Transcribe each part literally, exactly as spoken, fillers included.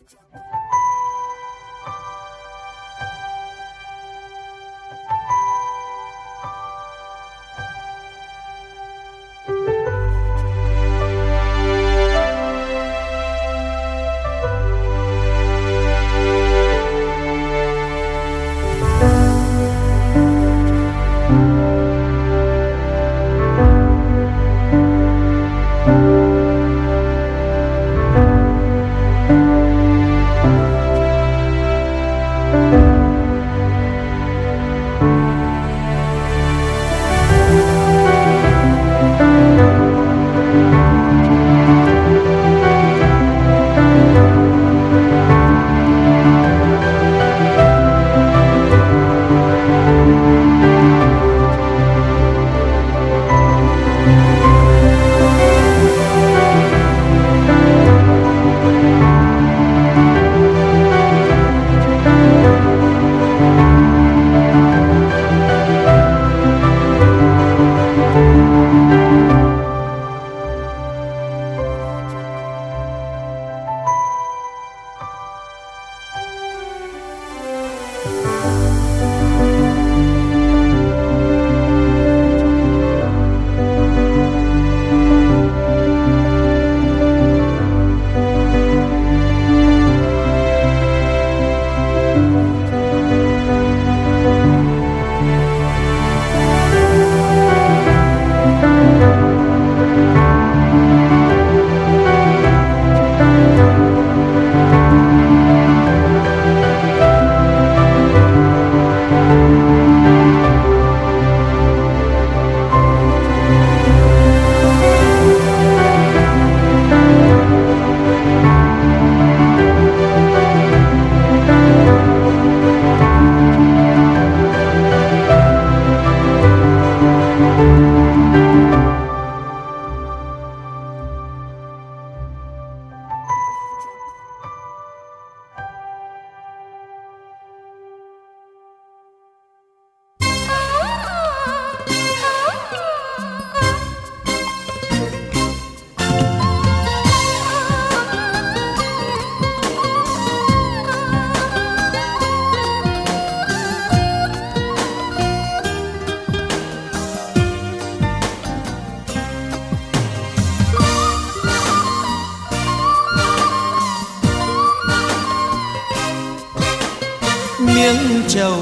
miếng trầu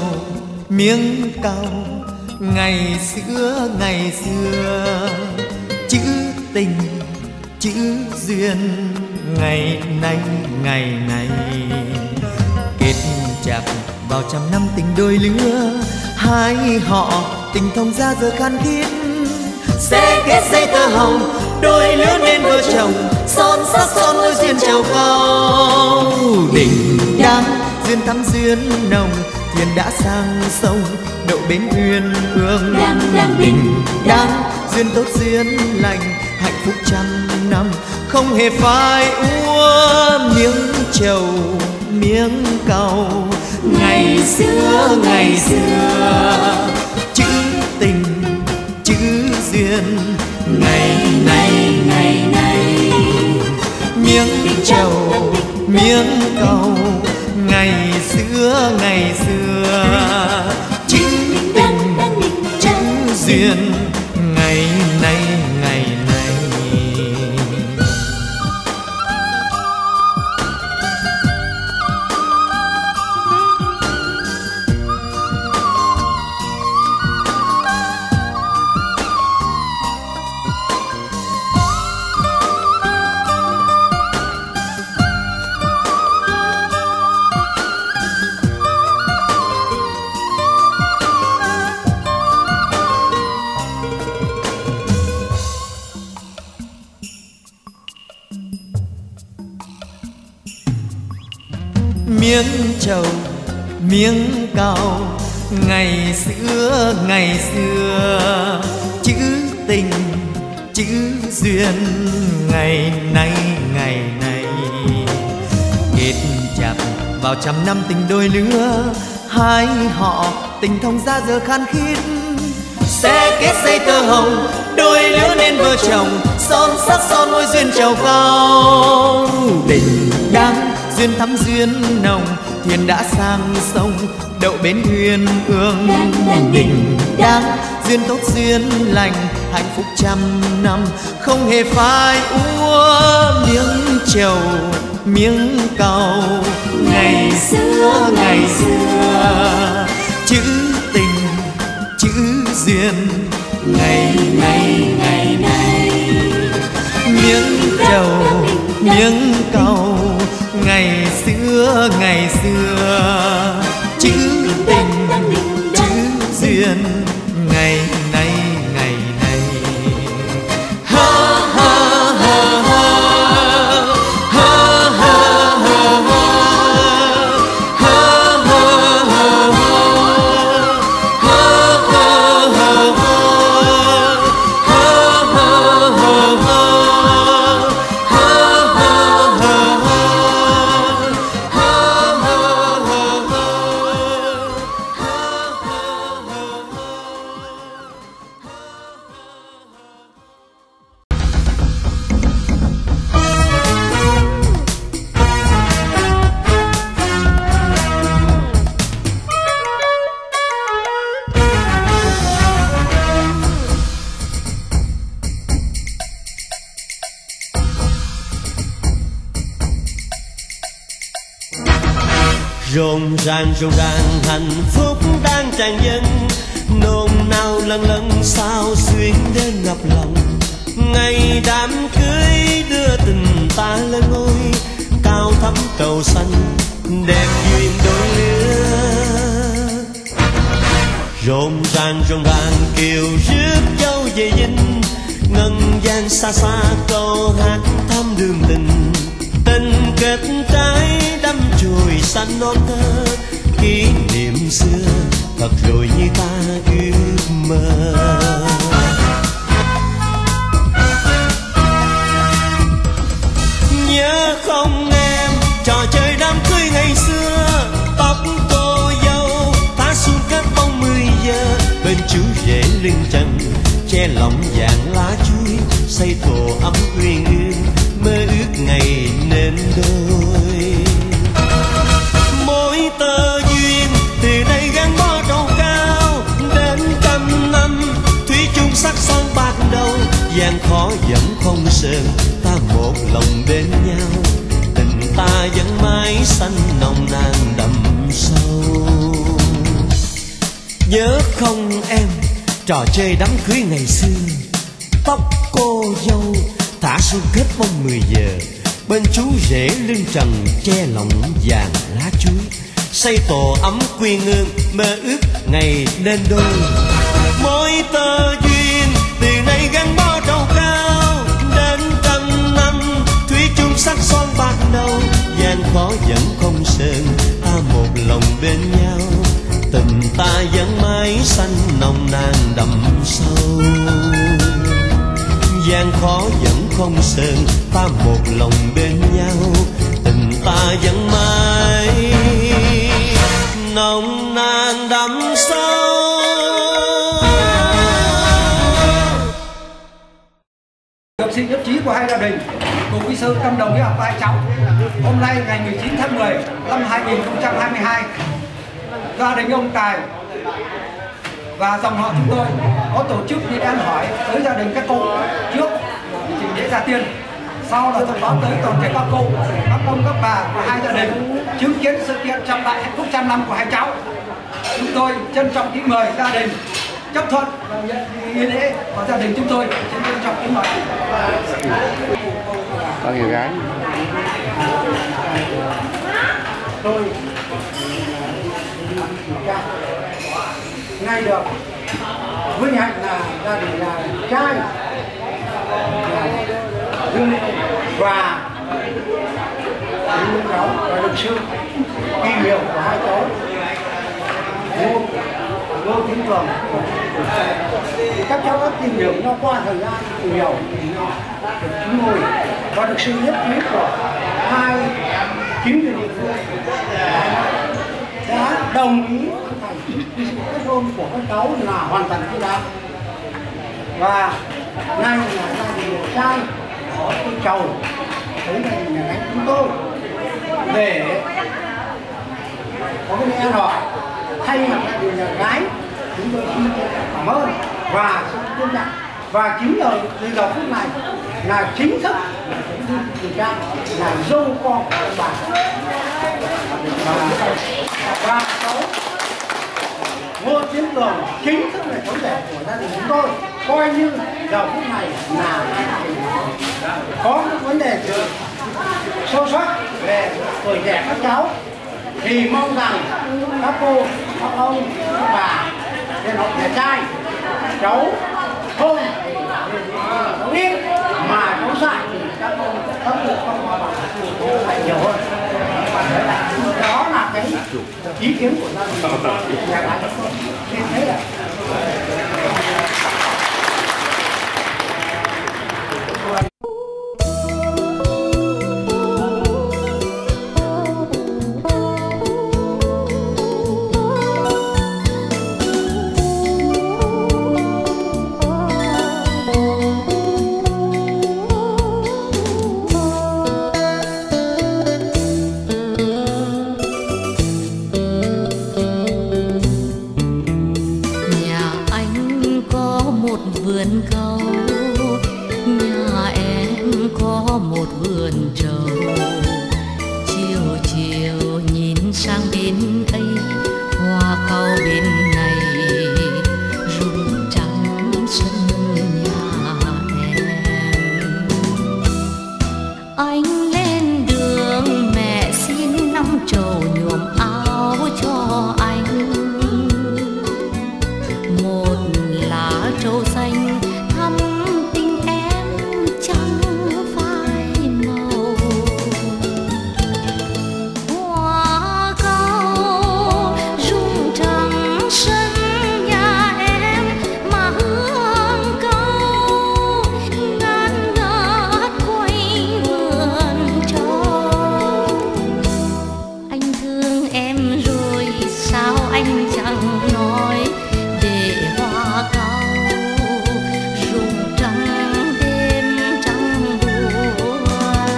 miếng cau ngày xưa ngày xưa, chữ tình chữ duyên ngày nay ngày nay, kết chặt vào trăm năm tình đôi lứa, hai họ tình thông ra giờ khan thiết, sẽ kết dây tơ hồng đôi lứa nên vợ chồng, son sắc son môi duyên trầu cao. Đình đám duyên thắm duyên nồng, thuyền đã sang sông đậu bến uyên ương. Đang đang đình đám duyên tốt duyên lành, hạnh phúc trăm năm không hề phai úa. Miếng trầu miếng cau ngày xưa ngày xưa, chữ tình chữ duyên ngày nay ngày nay. Miếng trầu miếng cau ngày xưa ngày xưa, chữ tình chữ duyên ngày nay ngày nay. Miếng trầu miếng cau ngày xưa ngày xưa, chữ tình chữ duyên ngày nay ngày nay, kết chặt vào trăm năm tình đôi lứa, hai họ tình thông ra giờ khan khít, sẽ kết dây tơ hồng đôi lứa nên vợ chồng, son sắc son môi duyên trầu cao. Tình đáng duyên thắm duyên nồng, thuyền đã sang sông đậu bến thuyền ương đình đám. Duyên tốt duyên lành, hạnh phúc trăm năm, không hề phai úa miếng trầu miếng cầu. Ngày xưa ngày xưa chữ tình chữ duyên, ngày ngày ngày này miếng trầu miếng cầu. Ngày xưa ngày xưa chữ tình chữ duyên, ngày nay ngày nay. Ha ha ha ha ha ha ha Rộn ràng rộn ràng hạnh phúc đang tràn dâng, nôn nao lần lần sao xuyên đến ngập lòng. Ngày đám cưới đưa tình ta lên ngôi, cao thắm cầu xanh đẹp duyên đôi lứa. Rộn ràng rộn ràng kiều rước dâu về dinh, ngân vang xa xa câu hát thắm đường tình. Tình kết trái đắm chồi xanh non thơ, kỷ niệm xưa thật rồi như ta ước mơ. Nhớ không em trò chơi đám cưới ngày xưa, tóc cô dâu ta xuân kết bóng mười giờ. Bên chú rể lưng trần che lòng vàng lá chuối, xây tổ ấm uyên ương mơ ước ngày nên đôi. Mỗi tơ duyên từ đây gắn bó trầu cao, đến trăm năm thủy chung sắc son bạc đầu. Gian khó vẫn không sơn, ta một lòng bên nhau, tình ta vẫn mãi xanh nồng nàn đậm sâu. Nhớ không em trò chơi đám cưới ngày xưa, tóc cô dâu thả xuân kết bóng mười giờ. Bên chú rể lưng trần che lòng vàng lá chuối, xây tổ ấm quy ngương mơ ước ngày nên đôi. Mỗi tơ duyên từ nay gắn bó trầu cao, đến trăm năm thủy chung sắc son bạc đầu. Gian khó vẫn không sơn, ta một lòng bên nhau, tình ta vẫn mãi xanh nồng nàn đậm sâu. Gian khó vẫn không sơn, ta một lòng bên nhau, tình ta vẫn mãi nồng nàn đậm sâu. Được sự nhất trí của hai gia đình cùng với sự tâm đồng với học của hai cháu, hôm nay ngày mười chín tháng mười năm hai nghìn không trăm hai mươi hai, gia đình ông Tài và dòng họ chúng tôi có tổ chức đi ăn hỏi tới gia đình các cụ trước trình lễ gia tiên, sau là thông báo tới toàn thể các cụ, các ông các bà của hai gia đình chứng kiến sự kiện trọng đại hạnh phúc trăm năm của hai cháu. Chúng tôi trân trọng kính mời gia đình chấp thuận và nhận nghi lễ của gia đình chúng tôi. Xin trân trọng kính mời. Có nhiều gái. Tôi nay được vinh hạnh là gia đình là trai Dương và những cháu và luật sư kỳ hiệu của hai cháu Ngô Ngô Tiến Cường. Các cháu đã tìm hiểu nó qua thời gian tìm hiểu được chứng ngồi và được sự nhất trí của hai chính quyền địa phương đã đồng ý thành kết hôn của các cháu là hoàn toàn chính đáng. Và nay là gia đình trai có cái chầu đấy là nhà đánh chúng tôi để có cái lễ hỏi thay mặt gia đình nhà gái, chúng tôi xin cảm ơn và xin trân trọng. Và chính ở từ giờ phút này là chính thức điều tra là dâu con của bà và cháu Ngô Tiến Cường chính thức là cháu rể của gia đình chúng tôi, coi như giờ phút này là có cái vấn đề gì sâu sắc về tuổi trẻ các cháu thì mong rằng các cô, các ông, các bà trên học nhà trai cháu không cháu biết mà cháu dạy thì các ông các cô các bà phải nhiều hơn. Đó là cái ý kiến của gia đình nhà gái chúng tôi. Thế là vườn câu, nhà em có một vườn trầu. Chiều chiều nhìn sang bên ấy, hoa cau bên này rụng trắng sân nhà em. Anh lên đường mẹ xin năm trầu nhuộm áo cho anh, một lá trầu xanh thắm tình em trắng phai màu. Hoa cau rụng trắng sân nhà em mà hương cau ngát ngát quanh vườn trầu. Anh thương em rồi sao anh chẳng nói, để hoa cau rụng trắng đêm trắng buồn.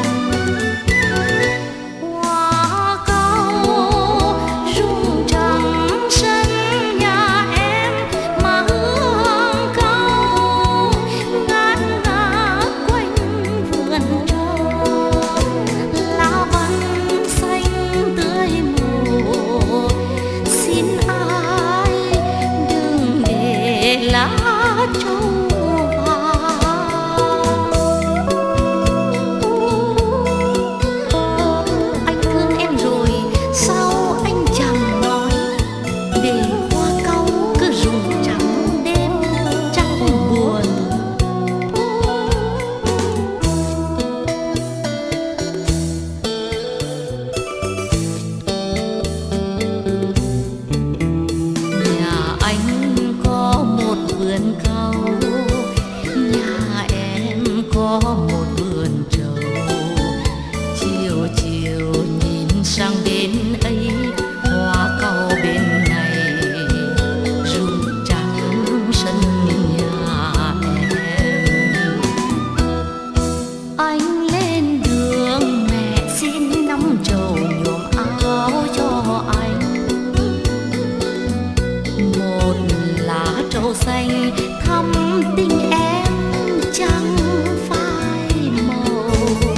Hoa cau rụng trắng sân nhà em mà hương cau ngát ngát quanh vườn trầu. Lá vàng xanh tươi màu, xin ai đừng để lá trầu vào. Anh thương em rồi sao anh chẳng nói, để hoa cau cứ rụng trắng đêm trắng buồn. Nhà anh có một vườn cau, nhà em có một vườn trầu. Chiều chiều nhìn sang bên ấy, hoa cau bên này rụng trắng sân nhà em. Anh lên đường mẹ xin năm trầu nhuộm áo cho anh, một lá trầu xanh thắm tình em trắng phai màu.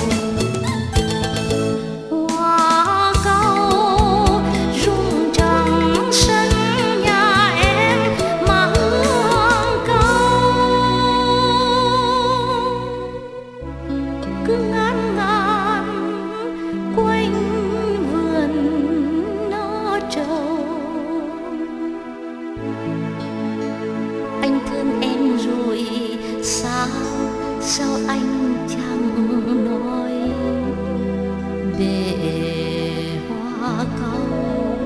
Hoa cau rụng trắng sân nhà em mà hương cau cứ ngát ngát quanh vườn nó trầu. Anh thương em rồi sao sao anh chẳng nói, để hoa cau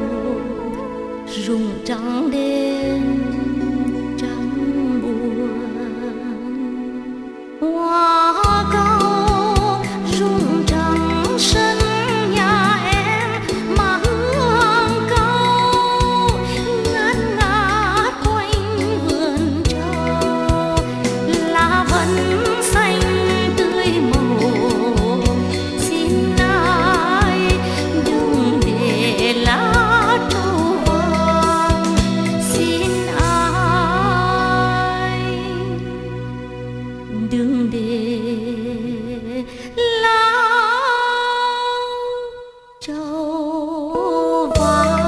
rụng trắng đêm trắng buồn. Hoa cau rụng trắng sân nhà em mà hương cau ngát ngát quanh vườn trầu. Lá vẫn xanh tươi màu, xin ai Châu vàng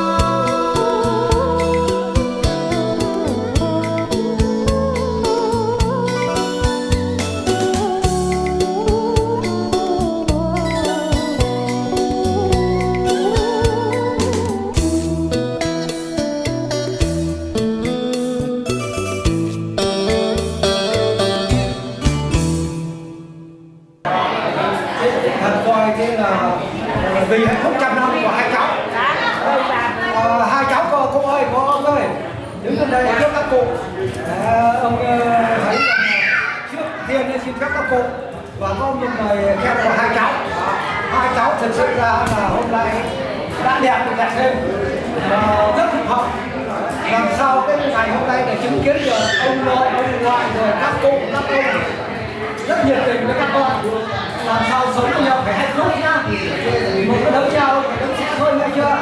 Thật coi cái là vì hạnh phúc trăm năm của hai cháu. À, hai cháu cô, cô ơi, cô ông ơi, đứng bên đây trước các cụ. À, ông thấy trước tiên xin phép các cụ và có một lời khen của hai cháu. À, hai cháu thực sự ra là hôm nay đã đẹp được đẹp thêm, à, rất phù hợp. Làm sao cái ngày hôm nay để chứng kiến được ông nội, ông ngoại rồi các cụ, các ông rất nhiệt tình với các con. Làm sao sống với nhau phải hạnh phúc nhá. Một cái đấu nhau phải đấu sẽ thôi nghe chưa?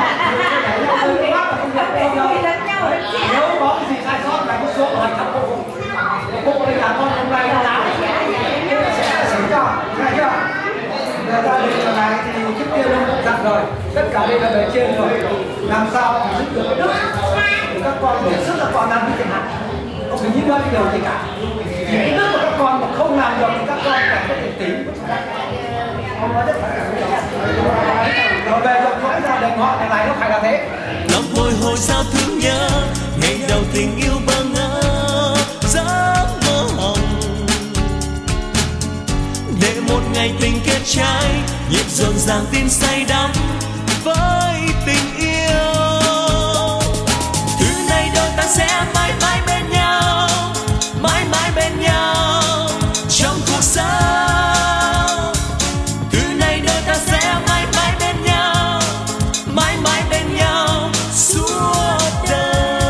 Nếu có cái gì sai sót phải có xuống hỏi thăm cô. Cô đây là con hôm nay nó làm sẽ xử cho, nghe chưa? Người ta định lần này thì trước tiên ông cũng dặn rồi, tất cả đây là bề trên rồi. Làm sao phải giúp được cái đức thì các con để sức là con ăn như thế nào? Không phải nghĩ đến điều gì cả. Những đức của các con mà không làm được thì các con phải có thể tính. Không nói rất phải rồi về rồi nói ra đời họ này nó phải là thế. Lòng bồi hồi sao thương nhớ ngày đầu tình yêu bơ ngỡ giấc mơ hồng, để một ngày tình kết trái nhịp rộn ràng tim say đắm với tình yêu. Từ nay đôi ta sẽ mãi mãi bên nhau, mãi mãi bên nhau trong cuộc sống. Từ nay đôi ta sẽ mãi mãi bên nhau, mãi mãi bên nhau suốt đời.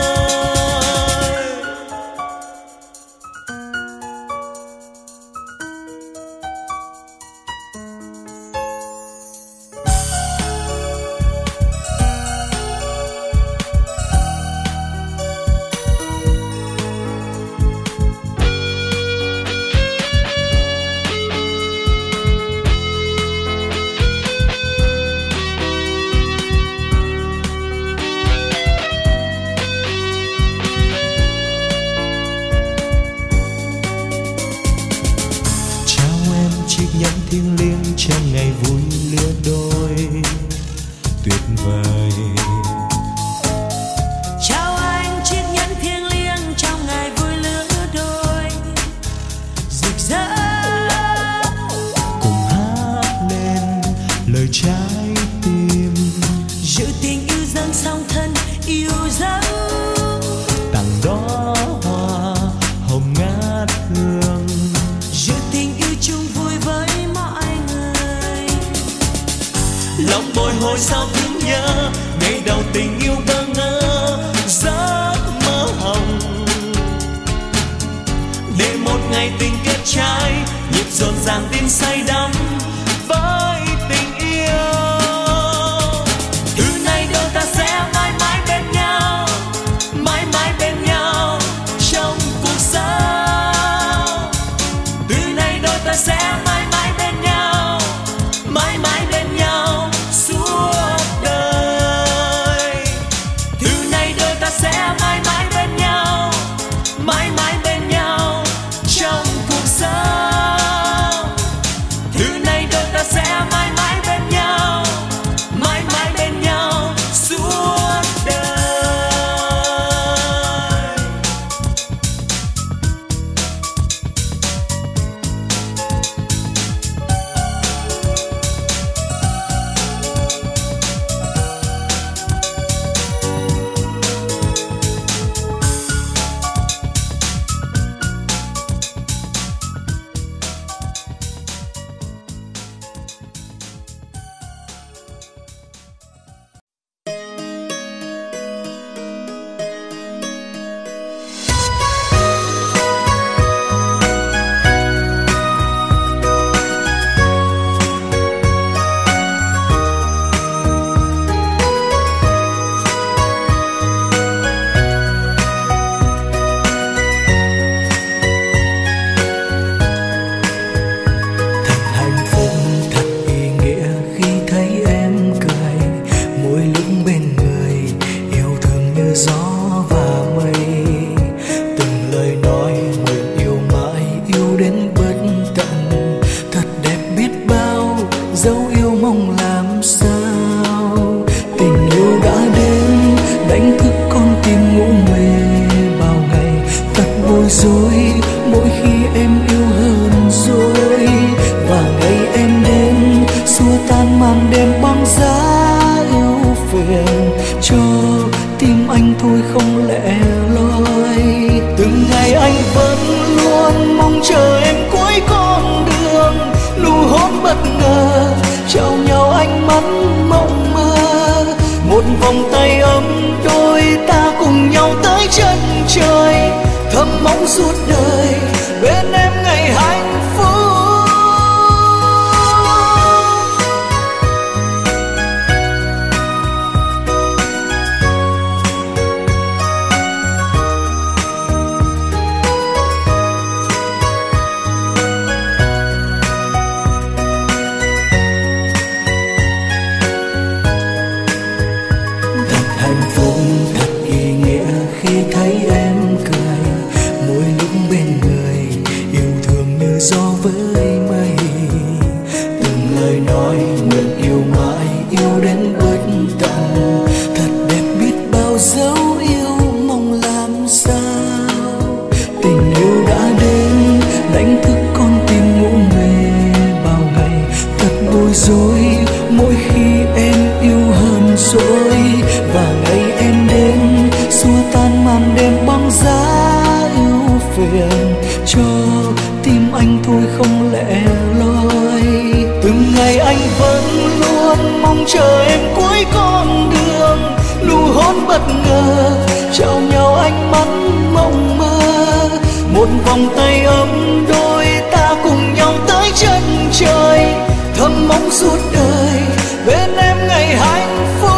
Thiêng liêng trong ngày vui lứa đôi tuyệt vời. Chào anh chiếc nhẫn thiêng liêng trong ngày vui lứa đôi rực rỡ. Cùng hát lên lời trái tim, giữ tình yêu dâng song thân yêu dấu. tặng đó hoa hồng ngát hương, giữ tình yêu chung vui với lòng bồi hồi sao thương nhớ ngày đầu tình yêu bơ ngỡ giấc mơ hồng, để một ngày tình kết trái nhịp rộn ràng tim say đắm với tình yêu. Từ nay đôi ta sẽ mãi mãi bên nhau, mãi mãi bên nhau trong cuộc sống. Từ nay đôi ta sẽ mãi mãi bên nhau, mãi mãi bên nhau suốt đời. Từ nay đôi ta sẽ mãi mãi bên nhau, mãi mãi bên nhau trong cuộc sống. Từ nay băng giá ưu phiền cho tim anh thôi không lẻ loi. Từng ngày anh vẫn luôn mong chờ em cuối con đường, nụ hôn bất ngờ trao nhau ánh mắt mộng mơ, một vòng tay ấm đôi ta cùng nhau tới chân trời, thầm mong suốt đời bên em ngày hạnh phúc. Cho tim anh thôi không lẻ loi. Từng ngày anh vẫn luôn mong chờ em cuối con đường, nụ hôn bất ngờ trao nhau ánh mắt mộng mơ, một vòng tay ấm đôi ta cùng nhau tới chân trời, thầm mong suốt đời bên em ngày hạnh phúc.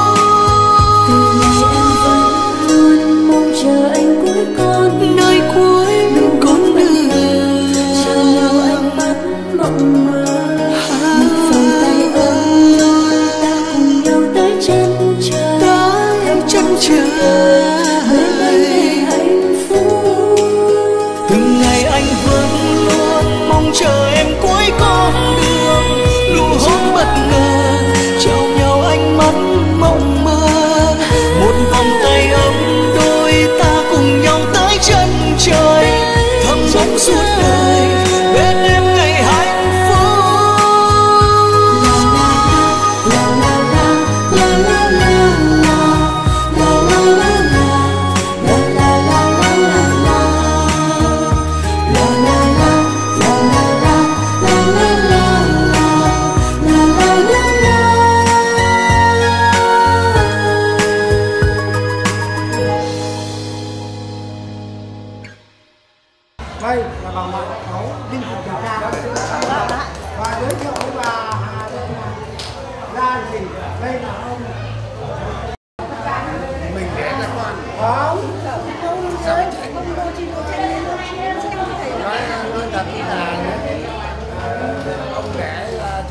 Từ ngày em vẫn luôn mong chờ anh cuối con nơi cuối con đường, trao nhau ánh mắt mộng mơ, một vòng tay ấm ta cùng nhau tới chân trời, tới chân trời bên em ngày hạnh phúc. Từng ngày anh vẫn luôn mong chờ em cuối con đường, nụ hôn bất ngờ trao nhau ánh mắt mộng mơ, một vòng tay ấm đôi ta cùng nhau tới chân trời, thầm mong suốt đời bên em ngày hạnh phúc. La la la la la la la la la la la la la la la la la la la la Đây là bà ngoại cháu Đinh Thị Kiều Trang và giới thiệu với bà Hà Thị gia đình. Đây là ông mình ghé ra con không nói nói thật là ông ghé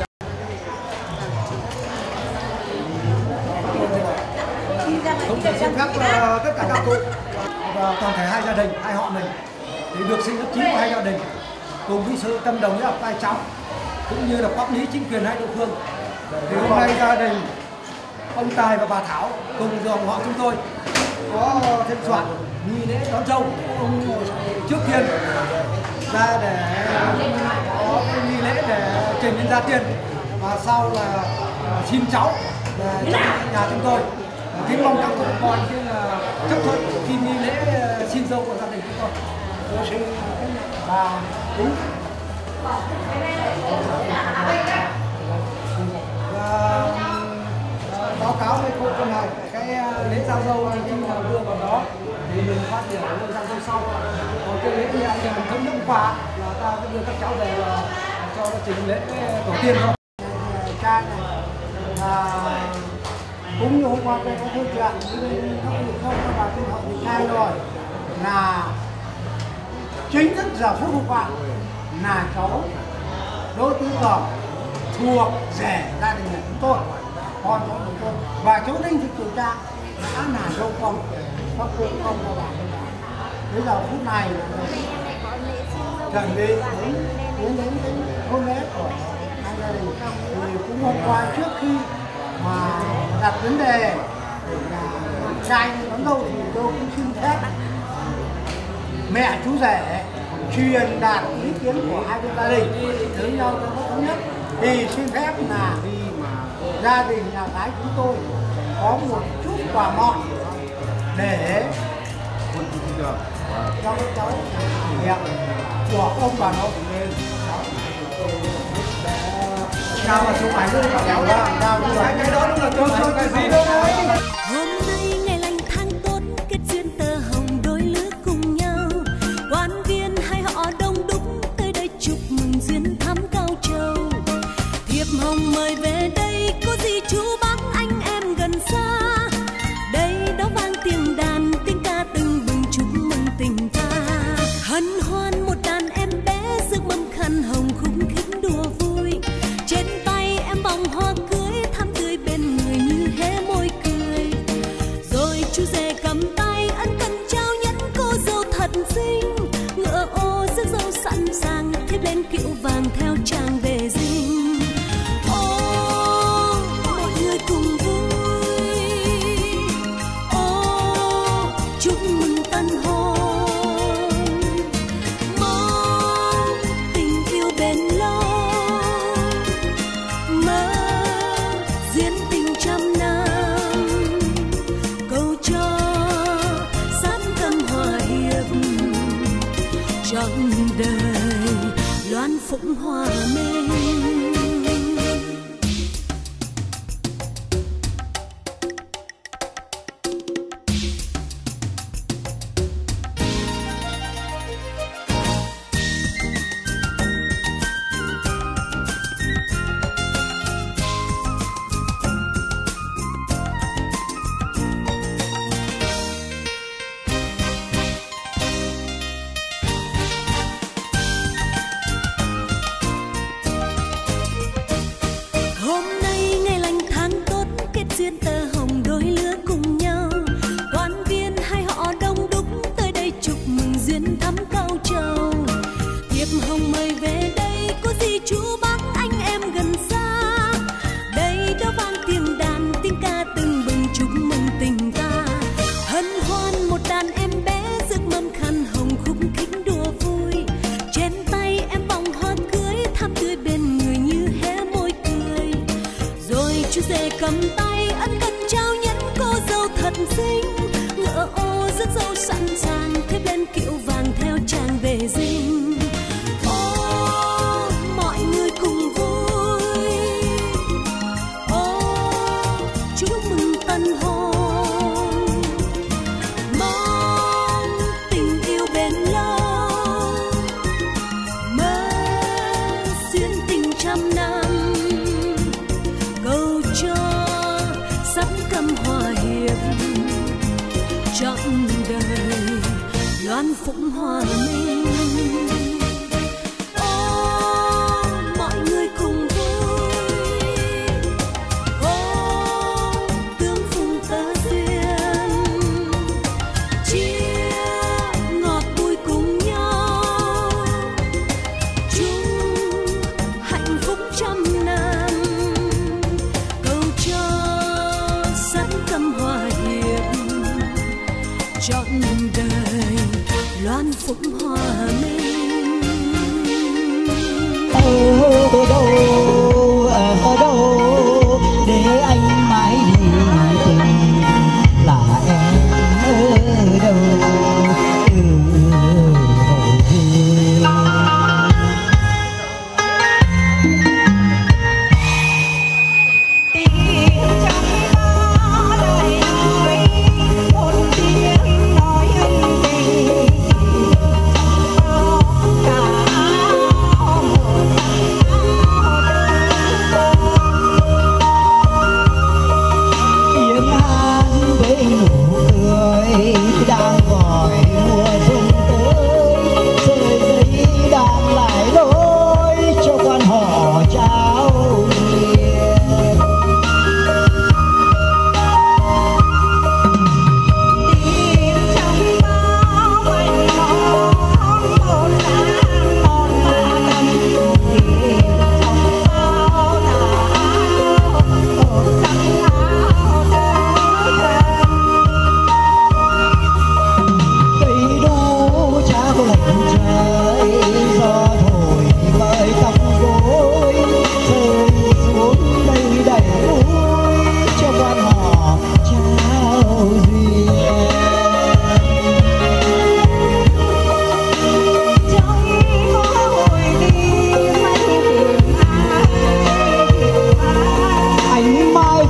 Không thể xin phép uh, tất cả các cụ và toàn thể hai gia đình, hai họ mình thì được sự nhất trí của hai gia đình cùng với sự tâm đồng với hai cháu cũng như là pháp lý chính quyền hai địa phương. Thì hôm nay gia đình ông Tài và bà Thảo cùng dòng họ chúng tôi có thêm soạn nghi lễ đón dâu. Trước tiên ra để có cái nghi lễ để trình lên gia tiên và sau là xin cháu về nhà chúng tôi. Kính mong các cụ coi như là chấp thuận khi nghi lễ xin dâu của gia đình chúng tôi. Tôi xin bà đúng và báo cáo với cô con này cái lễ giao dâu khi nào đưa vào đó thì mình phát biểu lễ giao dâu sau. Còn cái lễ như anh thì mình thống nhất qua là ta sẽ đưa các cháu về cho nó trình lễ tổ tiên thôi. Cha này là cũng như hôm qua tôi có thư chuyện với các vị không các bà tin học bị hai rồi là chính thức giờ phút hôm qua là cháu Đỗ Tứ Cẩm thuộc rể gia đình nhà chúng tôi, con cháu chúng tôi và cháu Đinh Thị Kiều Trang đã là dâu con các cụ con của bà. Bây giờ phút này chuẩn bị đến đến đến cái hôn lễ của hai gia đình thì cũng hôm qua trước khi mà đặt vấn đề để là trai đón dâu thì tôi cũng xin phép mẹ chú rể truyền đạt ý kiến của hai bên gia đình với nhau cho nó thống nhất thì xin phép là gia đình nhà gái chúng tôi có một chút quà ngọt để cho các cháu kỷ niệm của ông bà nội. Chào và chúc mừng các cháu. Chào chúc mừng cái đó là cho tôi cái gì đâu. Hôm nay ngày lành tháng tốt, kết duyên tơ hồng đôi lứa cùng nhau. Quan viên hay họ đông đúc tới đây chúc mừng duyên thắm cao trầu. Thiệp hồng mời về đây, có gì chú bác anh em gần xa. Đây đó vang tiếng đàn, tiếng ca từng bừng chúc mừng tình ta. Hân hoan một đàn em bé rước mâm khăn hồng khúc khích đùa vui. Trên tay em vòng hoa cưới, thắm tươi bên người như hé môi cười. Rồi chú rể cầm tay ân cần trao nhẫn cô dâu thật xinh. Ngựa ô rước dâu sẵn sàng, thiếp lên kiệu vàng theo chàng về dinh. Ô mọi người cùng vui, ô chúc mừng tân hôn. Mong tình yêu bền lâu, mơ duyên tình trăm năm. Cầu cho sát tâm hòa hiệp, trọn đời loan phụng hòa minh. Hôm nay ngày lành tháng tốt, kết duyên tơ hồng đôi lứa cùng nhau. Quan viên hay họ đông đúc tới đây chúc mừng duyên thắm cao trầu. Thiệp hồng mời về đây, có gì chú bác anh em gần xa. Đây đó vang tiếng đàn, tiếng ca từng bừng chúc mừng tình ta. Hân hoan một đàn em bé rước mâm khăn hồng khúc khích đùa vui. Trên tay em vòng hoa cưới, thắm tươi bên người như hé môi cười. Rồi chú rể cầm tay ân cần trao nhẫn cô dâu thật xinh. Ngựa ô rước dâu sẵn sàng, thiếp lên kiệu vàng theo chàng về dinh. Ô mọi người cùng vui, ô chúc mừng tân hôn. Mong tình yêu bền lâu, mơ duyên tình trăm năm. Cầu cho sắc căm hòa hiệp, trọn đời loan phụng hòa minh. Ô mọi người cùng vui, ô tương phùng tơ duyên. Chia ngọt bùi cùng nhau, chung hạnh phúc trăm năm. Cầu cho sát căm hòa hiệp, trọn đời loan phụng hòa minh. Ở đâu, ở đâu để anh mãi đi tìm, là em ở đâu, ở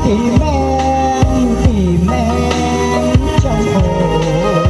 tìm em tìm em trong hồi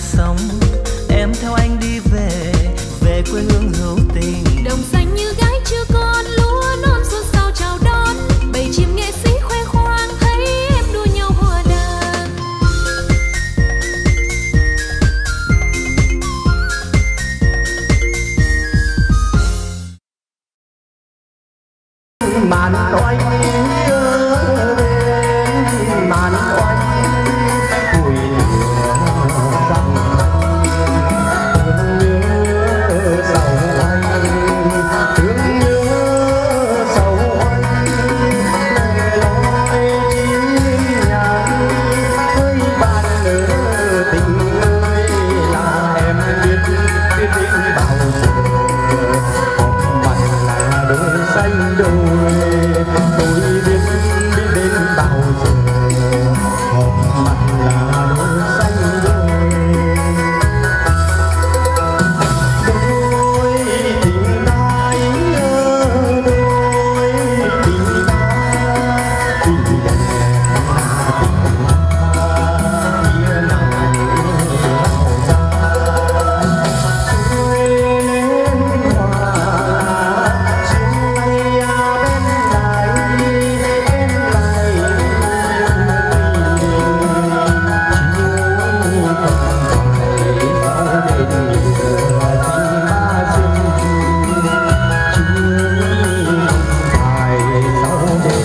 sông, em theo anh đi về, về quê hương hữu tình. Đồng xanh như gái chưa con, lúa non xuân sao chào đón, bầy chim nghệ sĩ khoe khoang thấy em đua nhau hòa đàn. Màn oanh màn oanh củi lửa răng thương nhớ sầu oanh thương nhớ sầu oanh lẻ loi chim nhàn với bạn nữ tình ơi là em biết biết đến bao giờ họp mặt là đôi xanh đôi tôi biết biết đến bao giờ họp mặt là đôi xanh đôi đôi tình ta đôi tình ta tình đẹp là tình ta kia nào rau ra xuôi lên hoa chiều nay bên lại bên lại chiều còn phải sao đến lửa tình ma sinh chiều phải sao đến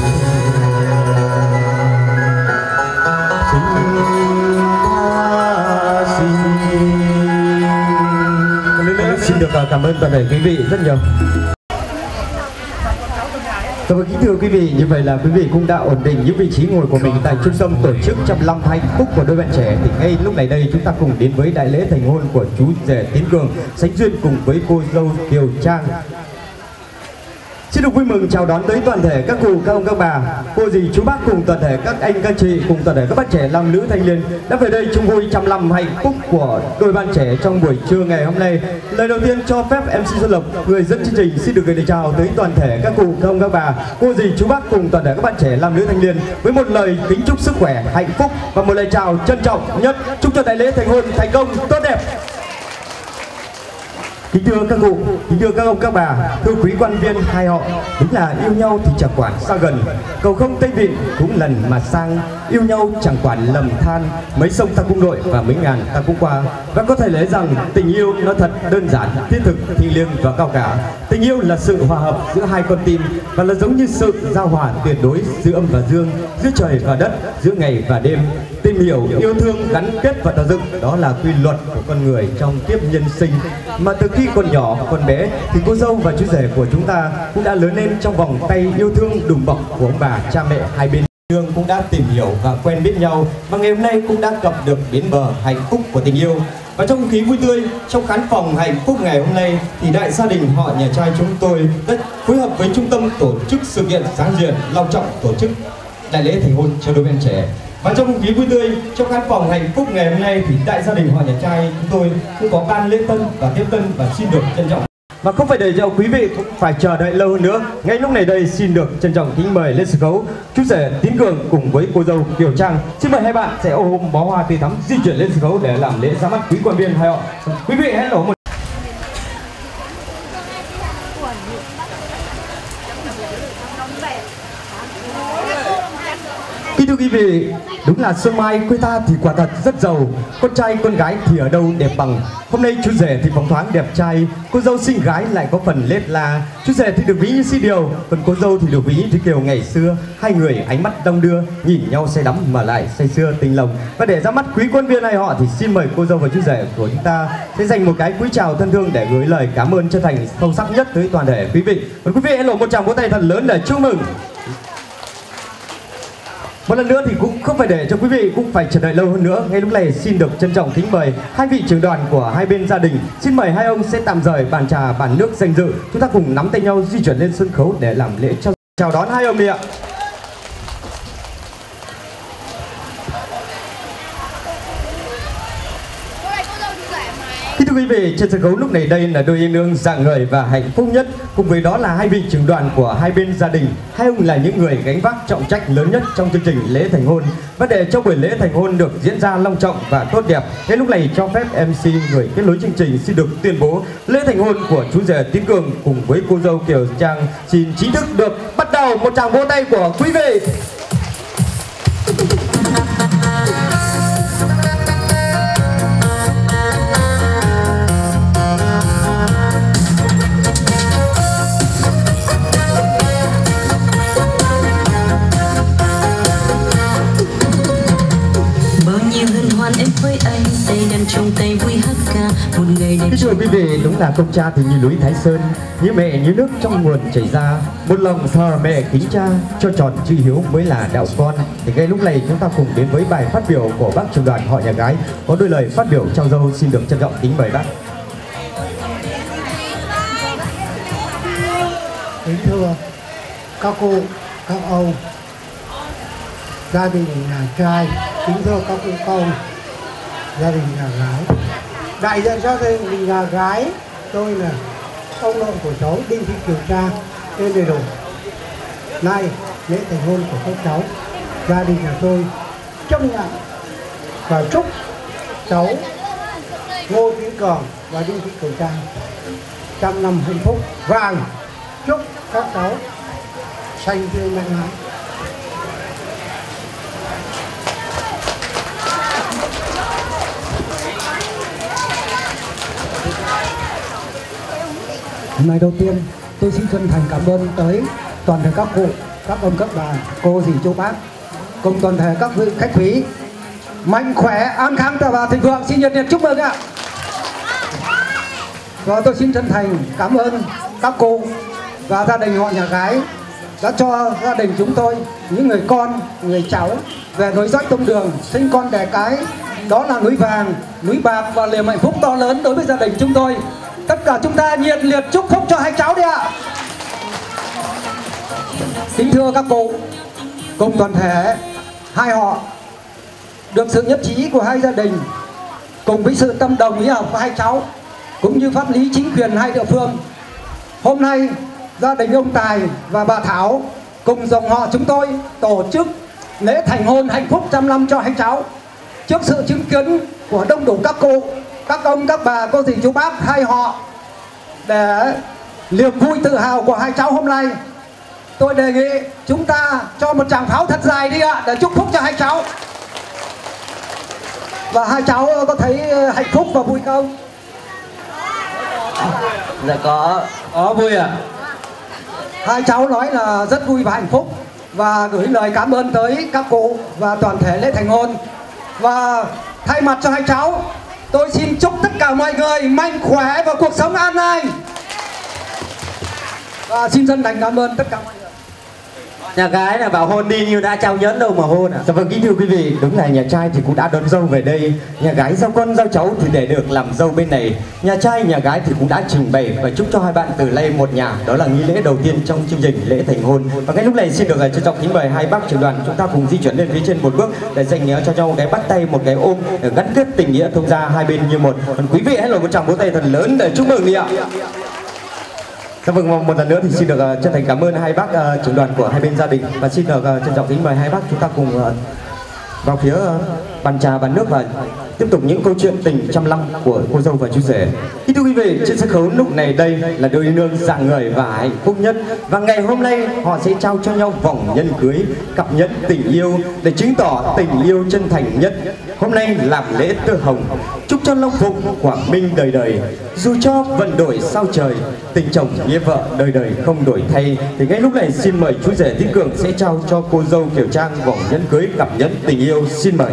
xin được cảm ơn toàn thể quý vị rất nhiều. Tôi kính thưa quý vị, như vậy là quý vị cũng đã ổn định những vị trí ngồi của mình tại trung tâm tổ chức chăm long hạnh phúc của đôi bạn trẻ. Thì ngay lúc này đây chúng ta cùng đến với đại lễ thành hôn của chú rể Tiến Cường sánh duyên cùng với cô dâu Kiều Trang. Xin được vui mừng chào đón tới toàn thể các cụ, các ông, các bà, cô dì, chú bác cùng toàn thể các anh, các chị cùng toàn thể các bạn trẻ nam nữ thanh niên đã về đây chung vui chăm năm hạnh phúc của đôi bạn trẻ trong buổi trưa ngày hôm nay. Lời đầu tiên cho phép em xê Xuân Lộc, người dẫn chương trình, xin được gửi lời chào tới toàn thể các cụ, các ông, các bà, cô dì, chú bác cùng toàn thể các bạn trẻ nam nữ thanh niên với một lời kính chúc sức khỏe, hạnh phúc và một lời chào trân trọng nhất, chúc cho đại lễ thành hôn thành công tốt đẹp. Kính thưa các cụ, kính thưa các ông, các bà, thưa quý quan viên hai họ, đúng là yêu nhau thì chẳng quản xa gần, cầu không Tây Vịn cũng lần mà sang, yêu nhau chẳng quản lầm than, mấy sông ta cũng đội và mấy ngàn ta cũng qua. Và có thể nói rằng tình yêu nó thật đơn giản, thiết thực, thiêng liêng và cao cả. Tình yêu là sự hòa hợp giữa hai con tim và là giống như sự giao hòa tuyệt đối giữa âm và dương, giữa trời và đất, giữa ngày và đêm. Tìm hiểu, yêu thương, gắn kết và tạo dựng, đó là quy luật của con người trong kiếp nhân sinh. Mà từ khi còn nhỏ, còn bé thì cô dâu và chú rể của chúng ta cũng đã lớn lên trong vòng tay yêu thương đùm bọc của ông bà, cha mẹ hai bên. Đường cũng đã tìm hiểu và quen biết nhau và ngày hôm nay cũng đã cập được đến bờ hạnh phúc của tình yêu. Và trong không khí vui tươi, trong khán phòng hạnh phúc ngày hôm nay thì đại gia đình họ nhà trai chúng tôi đã phối hợp với trung tâm tổ chức sự kiện sáng diện long trọng tổ chức đại lễ thành hôn cho đôi bên trẻ. Và trong không khí vui tươi, trong khán phòng hạnh phúc ngày hôm nay thì đại gia đình họ nhà trai chúng tôi cũng có ban lễ tân và tiếp tân và xin được trân trọng. Và không phải để cho quý vị cũng phải chờ đợi lâu hơn nữa. Ngay lúc này đây xin được trân trọng kính mời lên sân khấu chú rể Tiến Cường cùng với cô dâu Kiều Trang. Xin mời hai bạn sẽ ôm bó hoa tươi thắm di chuyển lên sân khấu để làm lễ ra mắt quý quan viên hai họ. Quý vị hãy nổ một Kính thưa quý vị, đúng là Xuân Mai quê ta thì quả thật rất giàu, con trai con gái thì ở đâu đẹp bằng. Hôm nay chú rể thì phóng thoáng đẹp trai, cô dâu xinh gái lại có phần lết la. Chú rể thì được ví như si điều, còn cô dâu thì được ví như Kiều ngày xưa. Hai người ánh mắt đong đưa, nhìn nhau say đắm mà lại say sưa tình lòng. Và để ra mắt quý quan viên hai họ thì xin mời cô dâu và chú rể của chúng ta sẽ dành một cái cúi chào thân thương để gửi lời cảm ơn chân thành sâu sắc nhất tới toàn thể quý vị. Và quý vị hãy lộ một tràng vỗ tay thật lớn để chúc mừng. Một lần nữa thì cũng không phải để cho quý vị cũng phải chờ đợi lâu hơn nữa. Ngay lúc này xin được trân trọng kính mời hai vị trưởng đoàn của hai bên gia đình. Xin mời hai ông sẽ tạm rời bàn trà bàn nước danh dự. Chúng ta cùng nắm tay nhau di chuyển lên sân khấu để làm lễ chào, chào đón hai ông đi ạ. Cô này cô dâu chú rể mày. Kính thưa quý vị, trên sân khấu lúc này đây là đôi yêu đương rạng ngời và hạnh phúc nhất. Cùng với đó là hai vị trưởng đoàn của hai bên gia đình. Hai ông là những người gánh vác trọng trách lớn nhất trong chương trình lễ thành hôn. Và để cho buổi lễ thành hôn được diễn ra long trọng và tốt đẹp, ngay lúc này cho phép em xê người kết nối chương trình xin được tuyên bố lễ thành hôn của chú rể Tiến Cường cùng với cô dâu Kiều Trang xin chính thức được bắt đầu. Một tràng vỗ tay của quý vị. Em với anh tay đang trong tay vui hát ca một ngày đẹp. Thưa quý vị, đúng là công cha thì như núi Thái Sơn, như mẹ như nước trong nguồn chảy ra. Một lòng thờ mẹ kính cha, cho tròn chữ hiếu mới là đạo con. Thì ngay lúc này chúng ta cùng đến với bài phát biểu của bác trưởng đoàn họ nhà gái. Có đôi lời phát biểu trao dâu xin được trân trọng kính mời bác. Kính thưa các cô, các ông, gia đình nhà trai, kính thưa các cô con, gia đình nhà gái. Đại diện cho gia đình nhà gái, tôi là ông nội của cháu Đinh Thị Kiều Trang tên đầy đủ. Nay lễ thành hôn của các cháu, gia đình nhà tôi trông nhận và chúc cháu Ngô Tiến Cường và Đinh Thị Kiều Trang trăm năm hạnh phúc và chúc các cháu sanh tươi mạnh mẽ. Ngày đầu tiên tôi xin chân thành cảm ơn tới toàn thể các cụ, các ông, các bà, cô dì, chú bác cùng toàn thể các vị khách quý mạnh khỏe, an khang và thịnh vượng. Xin nhiệt liệt chúc mừng ạ. Và tôi xin chân thành cảm ơn các cô và gia đình họ nhà gái đã cho gia đình chúng tôi những người con, người cháu về nối dõi tông đường, sinh con đẻ cái. Đó là núi vàng, núi bạc và niềm hạnh phúc to lớn đối với gia đình chúng tôi. Tất cả chúng ta nhiệt liệt chúc phúc cho hai cháu đi ạ. Kính thưa các cụ, cùng toàn thể hai họ, được sự nhất trí của hai gia đình cùng với sự tâm đồng ý hợp của hai cháu cũng như pháp lý chính quyền hai địa phương, hôm nay gia đình ông Tài và bà Thảo cùng dòng họ chúng tôi tổ chức lễ thành hôn hạnh phúc trăm năm cho hai cháu trước sự chứng kiến của đông đủ các cụ, các ông, các bà, cô dì, chú bác hai họ. Để niềm vui tự hào của hai cháu hôm nay, tôi đề nghị chúng ta cho một tràng pháo thật dài đi ạ, để chúc phúc cho hai cháu. Và hai cháu có thấy hạnh phúc và vui không? Dạ có. Có vui ạ. À? Hai cháu nói là rất vui và hạnh phúc và gửi lời cảm ơn tới các cụ và toàn thể lễ thành hôn. Và thay mặt cho hai cháu, tôi xin chúc tất cả mọi người mạnh khỏe và cuộc sống an lành. Và xin chân thành cảm ơn tất cả mọi người. Nhà gái là bảo hôn đi nhưng đã trao nhẫn đâu mà hôn à. Dạ vâng, kính thưa quý vị, đúng là nhà trai thì cũng đã đón dâu về đây. Nhà gái giao con giao cháu thì để được làm dâu bên này. Nhà trai nhà gái thì cũng đã trình bày và chúc cho hai bạn từ nay một nhà. Đó là nghi lễ đầu tiên trong chương trình lễ thành hôn. Và ngay lúc này xin được trân trọng kính mời hai bác trưởng đoàn chúng ta cùng di chuyển lên phía trên một bước để dành cho nhau một cái bắt tay, một cái ôm để gắn kết tình nghĩa thông gia hai bên như một. Còn quý vị hãy là một tràng vỗ tay thật lớn để chúc mừng đi ạ. Dạ vâng, một lần nữa thì xin được uh, chân thành cảm ơn hai bác uh, trưởng đoàn của hai bên gia đình và xin được uh, trân trọng kính mời hai bác chúng ta cùng uh, vào phía uh, bàn trà bàn nước và tiếp tục những câu chuyện tình trăm năm của cô dâu và chú rể. Kính thưa quý vị, trên sân khấu lúc này đây là đôi nương rạng ngời và hạnh phúc nhất, và ngày hôm nay họ sẽ trao cho nhau vòng nhân cưới, cặp nhẫn tình yêu để chứng tỏ tình yêu chân thành nhất. Hôm nay làm lễ tơ hồng, chúc cho long phụng Quảng Minh đời đời, dù cho vận đổi sao trời, tình chồng nghĩa vợ đời đời không đổi thay. Thì ngay lúc này xin mời chú rể Tiến Cường sẽ trao cho cô dâu Kiều Trang vòng nhẫn cưới, cặp nhẫn tình yêu. Xin mời.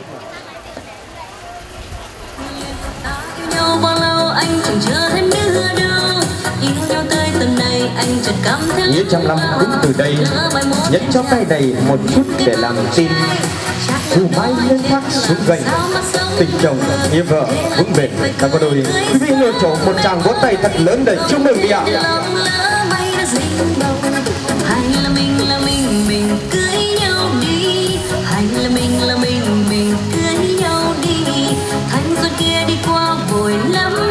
Nghĩa trăm năm cũng từ đây, nhẫn cho tay đầy một chút để làm tin, dù mãi lên thác xuống gành, tình chồng nghĩa vợ vững bền. Ta có đôi quý vị ngồi chỗ một tràng vỗ tay thật lớn để chúc mừng đi ạ. Hay là mình là mình mình cưới nhau đi, hay là mình là mình mình cưới nhau đi, thanh xuân kia đi qua vội lắm.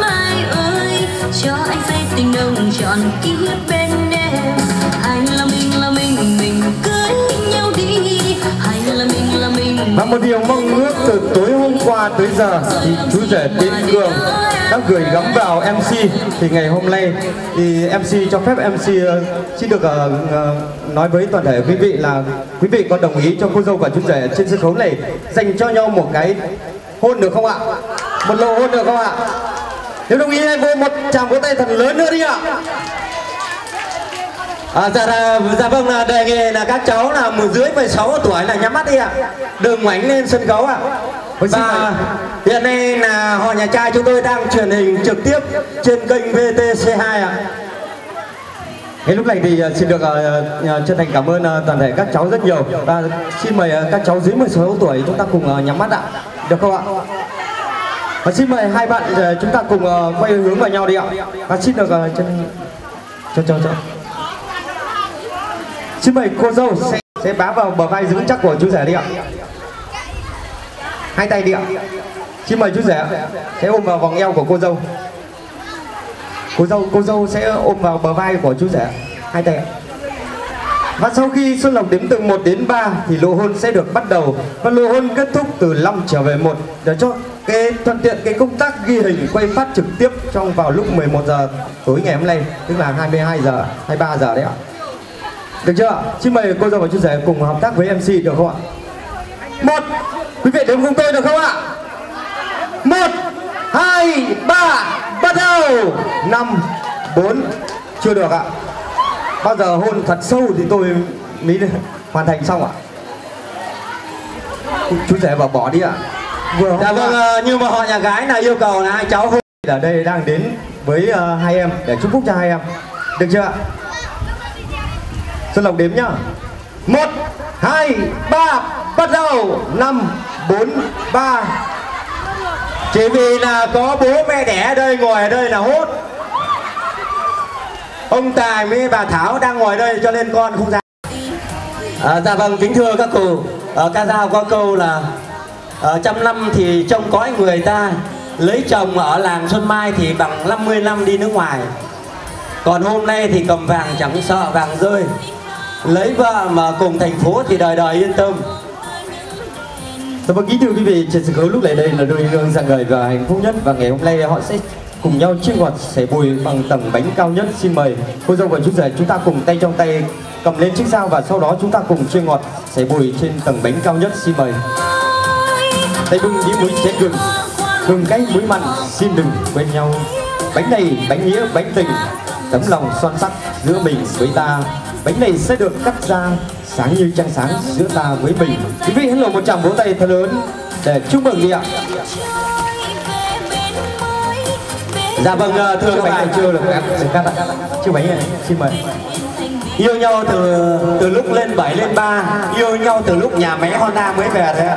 một điều mong ước từ tối hôm qua tới giờ thì chú rể Tiến Cường đã gửi gắm vào em xê. Thì ngày hôm nay thì em xê cho phép em xê uh, xin được uh, uh, nói với toàn thể quý vị là quý vị có đồng ý cho cô dâu và chú rể trên sân khấu này dành cho nhau một cái hôn được không ạ? Một nụ hôn được không ạ? Nếu đồng ý hãy vô một tràng vỗ tay thật lớn nữa đi ạ. À, dạ, dạ, dạ vâng, là đề nghị là các cháu là một dưới mười sáu tuổi là nhắm mắt đi ạ, đừng ngoảnh lên sân khấu ạ. Và hiện nay là họ nhà trai chúng tôi đang truyền hình trực tiếp trên kênh vê tê xê hai ạ. Ngay lúc này thì xin được uh, chân thành cảm ơn uh, toàn thể các cháu rất nhiều. Và xin mời uh, các cháu dưới mười sáu tuổi chúng ta cùng uh, nhắm mắt ạ, được không ạ? Và xin mời hai bạn uh, chúng ta cùng uh, quay hướng vào nhau đi ạ. Và xin được uh, chân cho cho cho. Xin mời cô dâu sẽ, sẽ bám vào bờ vai vững chắc của chú rể đi ạ. Hai tay đi ạ. Xin mời chú rể sẽ ôm vào vòng eo của cô dâu. Cô dâu cô dâu sẽ ôm vào bờ vai của chú rể. Hai tay ạ. Và sau khi Xuân Lộc đếm từ một đến ba thì nụ hôn sẽ được bắt đầu. Và nụ hôn kết thúc từ năm trở về một để cho cái thuận tiện cái công tác ghi hình quay phát trực tiếp trong vào lúc mười một giờ tối ngày hôm nay, tức là hai mươi hai giờ, hai mươi ba giờ đấy ạ. Được chưa ạ? Xin mời cô dâu và chú rể cùng hợp tác với em xê được không ạ? Một, quý vị đếm cùng tôi được không ạ? Một, hai, ba, bắt đầu. Năm, bốn, chưa được ạ. Bao giờ hôn thật sâu thì tôi mới hoàn thành xong ạ. Chú rể bảo bỏ đi ạ. Vừa dạ vâng, uh, nhưng mà họ nhà gái là yêu cầu là hai cháu hôn. Ở đây đang đến với uh, hai em để chúc phúc cho hai em. Được chưa ạ? Xuân Lộc đếm nhá. Một, hai, ba, bắt đầu. Năm, bốn, ba. Chỉ vì là có bố mẹ đẻ ở đây, ngồi ở đây là hốt. Ông Tài với bà Thảo đang ngồi đây cho nên con không ra. À, dạ vâng, kính thưa các cụ, à, ca dao có câu là à, trăm năm thì trông cõi người ta, lấy chồng ở làng Xuân Mai thì bằng năm mươi năm đi nước ngoài. Còn hôm nay thì cầm vàng chẳng sợ vàng rơi, lấy vợ mà cùng thành phố thì đời đời yên tâm. Dạ vâng, kính thưa quý vị, trên sân khấu lúc này đây là đôi hương rạng ngời và hạnh phúc nhất. Và ngày hôm nay họ sẽ cùng nhau chia ngọt sẻ bùi bằng tầng bánh cao nhất. Xin mời cô dâu và chú rể chúng ta cùng tay trong tay cầm lên chiếc dao và sau đó chúng ta cùng chia ngọt sẻ bùi trên tầng bánh cao nhất. Xin mời. Tay bưng đĩa muối chén gừng, gừng cay muối mặn, xin đừng quên nhau. Bánh này bánh nghĩa bánh tình, tấm lòng son sắc giữa mình với ta. Bánh này sẽ được cắt ra sáng như trăng sáng giữa ta với mình. Quý vị hãy lộ một tràng vỗ tay thật lớn để chúc mừng đi ạ. Dạ vâng, thưa các bạn, chưa được cắt ạ. Chưa bánh này, xin mời. Yêu nhau từ từ lúc lên bảy lên ba, yêu nhau từ lúc nhà máy Honda mới về đấy ạ.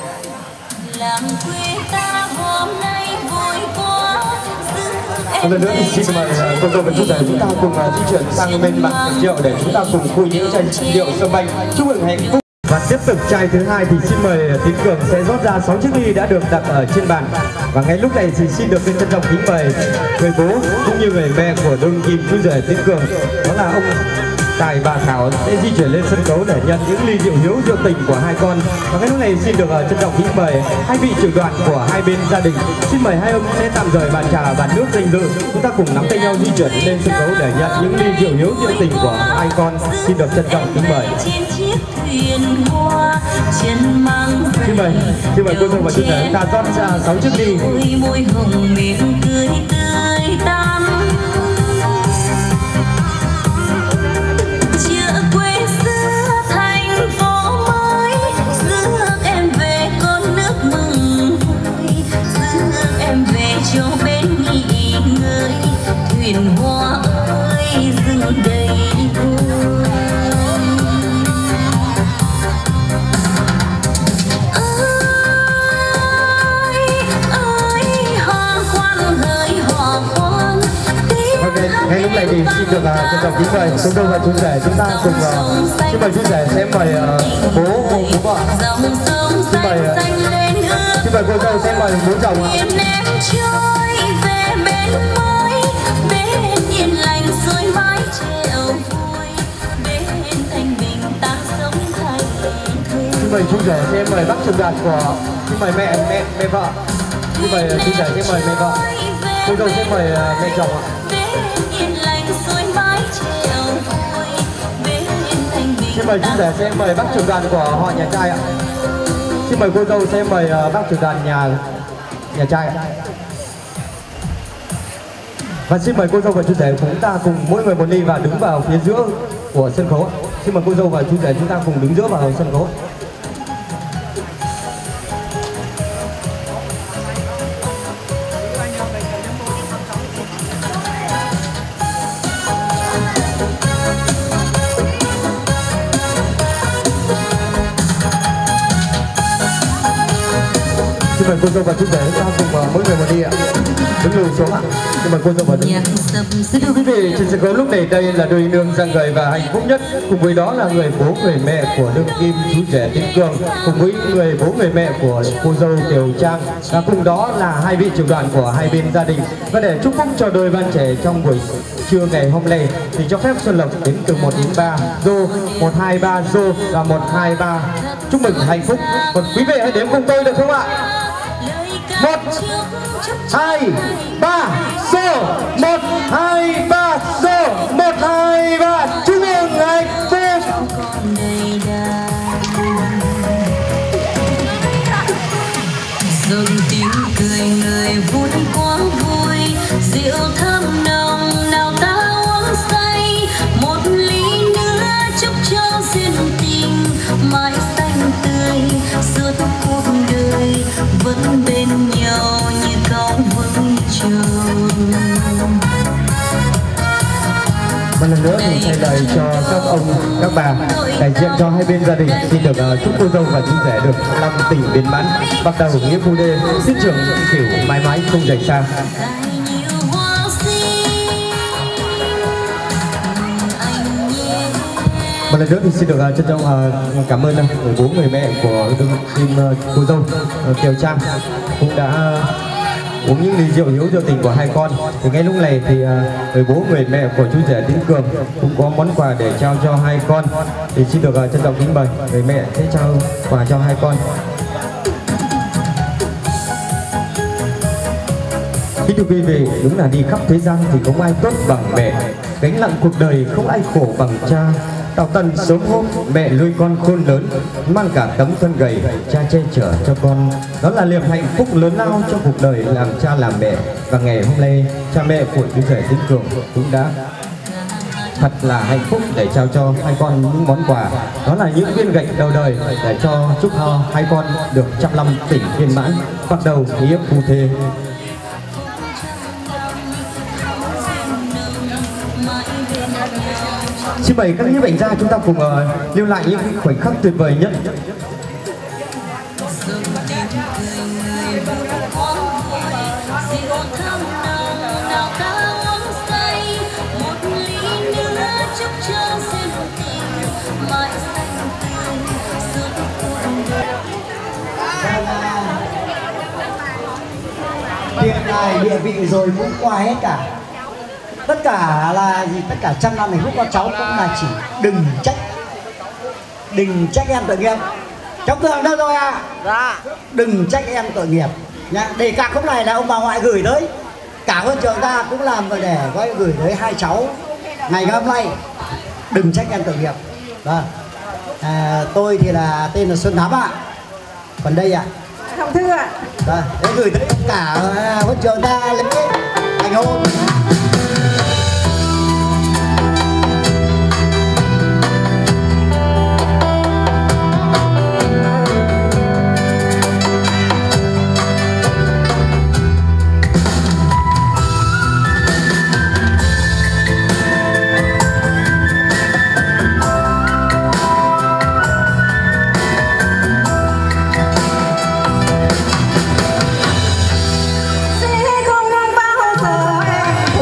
Một lần nữa thì xin mời cô dâu và chú rể chúng ta cùng di chuyển sang bên bạn tiệc rượu để chúng ta cùng khui những chai rượu sâm banh chúc mừng hạnh phúc. Và tiếp tục chai thứ hai thì xin mời Tiến Cường sẽ rót ra sáu chiếc ly đã được đặt ở trên bàn. Và ngay lúc này thì xin được trân trọng kính mời người bố cũng như người mẹ của đương kim chú rể Tiến Cường, đó là ông Tài bà Thảo sẽ di chuyển lên sân khấu để nhận những ly rượu hiếu rượu tình của hai con. Và ngay lúc này xin được trân trọng kính mời hai vị trưởng đoàn của hai bên gia đình. Xin mời hai ông sẽ tạm rời bàn trà bàn nước danh dự. Chúng ta cùng nắm tay nhau di chuyển lên sân khấu để nhận những ly rượu hiếu rượu tình của hai con. Xin được trân trọng kính mời. Xin mời, xin mời cô dâu và chú rể chúng ta rót ra sáu chiếc ly. Cho bên nghỉ ngơi thuyền hoa ơi dừng đầy ngay lúc này thì xin được trân trọng kính mời cô dâu và chú rể chúng ta cùng uh, xin mời chú rể sẽ mời uh, bố bố bố ạ. Xin mời uh, xin mời cô dâu sẽ mời bố chồng ạ. xin mời chú rể sẽ mời bác trưởng đoàn của, xin mời mẹ mẹ mẹ vợ, xin mời chú rể sẽ mời mẹ vợ, cô dâu sẽ mời mẹ chồng ạ. Xin mời chú rể sẽ mời bác trưởng đoàn của họ nhà trai ạ. Xin mời cô dâu sẽ mời bác trưởng đoàn nhà nhà trai ạ. Và xin mời cô dâu và chú rể chúng ta cùng mỗi người một ly và đứng vào phía giữa của sân khấu. Xin mời cô dâu và chú rể chúng ta cùng đứng giữa vào sân khấu. Xin mời cô dâu và chú rể chúng ta cùng mỗi người một ly ạ. Đứng lùi xuống ạ. Xin mời cô dâu và đứng. Xin thưa quý vị, trên sân khấu lúc này đây là đôi nương rạng ngời và hạnh phúc nhất. Cùng với đó là người bố người mẹ của đương kim chú rể Tiến Cường, cùng với người bố người mẹ của cô dâu Kiều Trang, và cùng đó là hai vị trưởng đoàn của hai bên gia đình. Và để chúc phúc cho đôi bạn trẻ trong buổi trưa ngày hôm nay thì cho phép Xuân Lộc đến từ một đến ba rô, một hai ba rô và một hai ba. Chúc mừng hạnh phúc. Còn quý vị hãy đếm cùng tôi được không ạ? Một, hai, ba, rô, một, hai, ba, rô, một, hai, ba. Chúc mừng hạnh phúc. Dòng tiếng cười người vui quá vui, rượu thơm nồng nào ta uống say, một ly nữa chúc cho duyên tình mãi xanh tươi suốt cuộc đời, vẫn bên nhau như câu vững trường. Một lần nữa thì thay lời cho các ông, các bà đại diện cho hai bên gia đình xin được uh, chúc cô dâu và chú rể được long tình viên mãn, bắt đầu nghĩa phu đê, xin trưởng kiểu mãi mãi không rời xa. Một lần nữa thì xin được uh, trân trọng uh, cảm ơn uh, người bố người mẹ của đương kim uh, cô dâu uh, Kiều Trang cũng đã uh, uống những ly rượu hiếu rượu tình của hai con. Thì ngay lúc này thì uh, người bố người mẹ của chú rể Tiến Cường cũng có món quà để trao cho hai con. Thì xin được uh, trân trọng kính mời người mẹ sẽ trao quà cho hai con. Kính thưa quý vị, đúng là đi khắp thế gian thì không ai tốt bằng mẹ, gánh nặng cuộc đời không ai khổ bằng cha. Tào tần sớm hôm mẹ nuôi con khôn lớn, mang cả tấm thân gầy cha che chở cho con, đó là niềm hạnh phúc lớn lao trong cuộc đời làm cha làm mẹ. Và ngày hôm nay cha mẹ của chú rể Tiến Cường cũng đã thật là hạnh phúc để trao cho hai con những món quà, đó là những viên gạch đầu đời để cho chúc cho hai con được trăm năm tình viên mãn, bắt đầu nghĩa phu thê. Xin mời các nhiếp ảnh gia chúng ta cùng uh, lưu lại những khoảnh khắc tuyệt vời nhất. Tiền tài địa vị rồi cũng qua hết cả. Tất cả là gì? Tất cả trăm năm này lúc con cháu cũng là chỉ đừng trách, đừng trách em tội nghiệp. Cháu Cường đâu rồi à? Dạ. Đừng trách em tội nghiệp nhá. Để cả khúc này là ông bà ngoại gửi tới, cả hơn trường ta cũng làm để gói gửi tới hai cháu ngày hôm nay. Đừng trách em tội nghiệp. Vâng. À, tôi thì là tên là Xuân Thắm ạ. Còn đây ạ? Hồng Thư ạ. Vâng. Để gửi tới cả hơn trường ta lễ thành hôn. Hãy subscribe cho kênh Ghiền Mì Gõ để không bỏ lỡ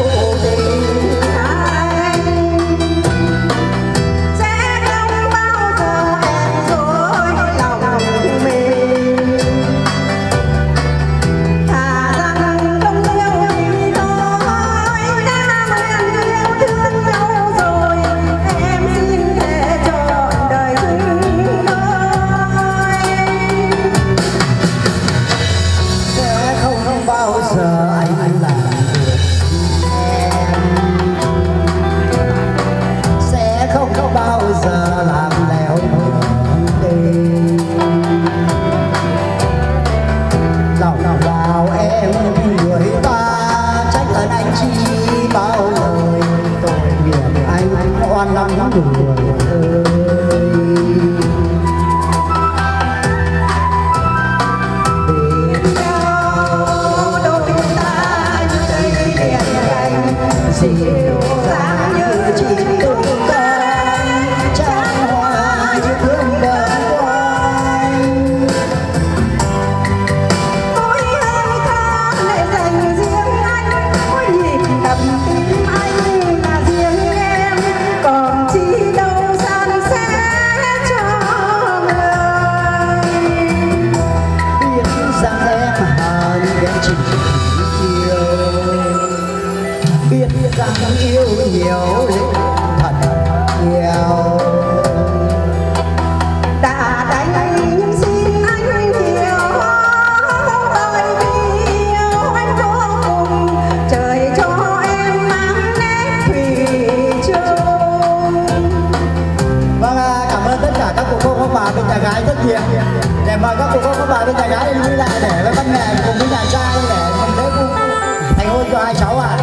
ông bà bên nhà gái đi lại để với văn nghệ cùng với nhà trai để mình lễ cung thành hôn cho hai cháu à.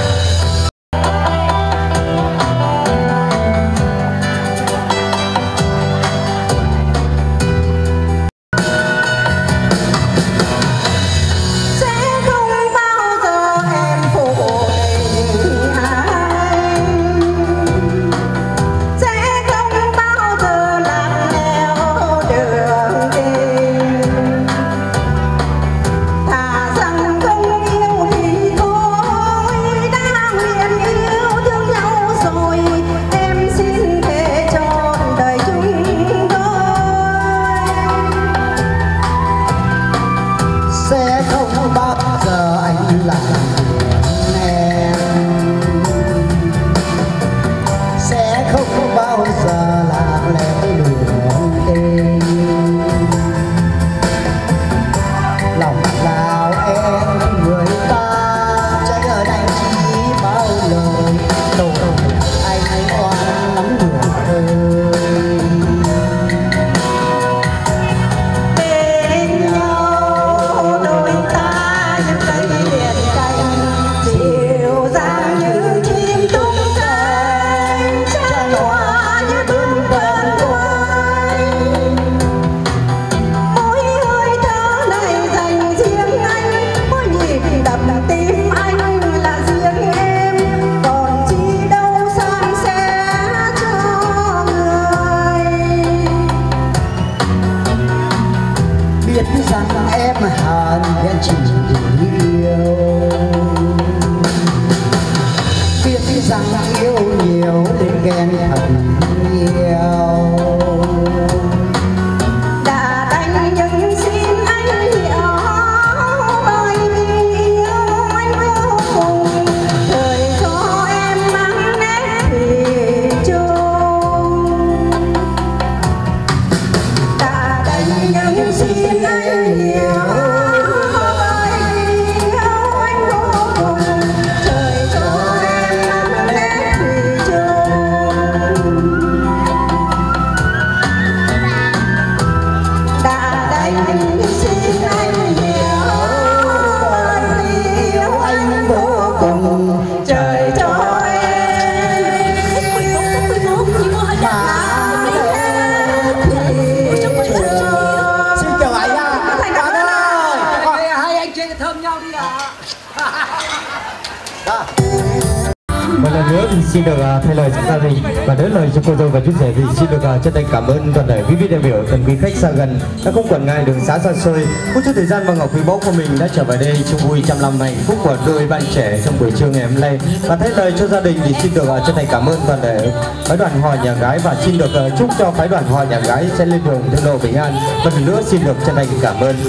Một lần nữa thì xin được uh, thay lời gia đình và đỡ lời cho cô dâu và chú rể thì xin được uh, chân thành cảm ơn toàn thể quý vị đại biểu, toàn quý khách xa gần đã không quản ngại đường xá xa xôi, phút chút thời gian và ngọc quý báu của mình đã trở về đây chung vui trăm năm hạnh phúc của đôi bạn trẻ trong buổi trưa ngày hôm nay. Và thay lời cho gia đình thì xin được uh, chân thành cảm ơn toàn thể phái đoàn họ nhà gái và xin được uh, chúc cho phái đoàn họ nhà gái sẽ lên đường thương lộ bình an. Một lần nữa xin được chân thành cảm ơn.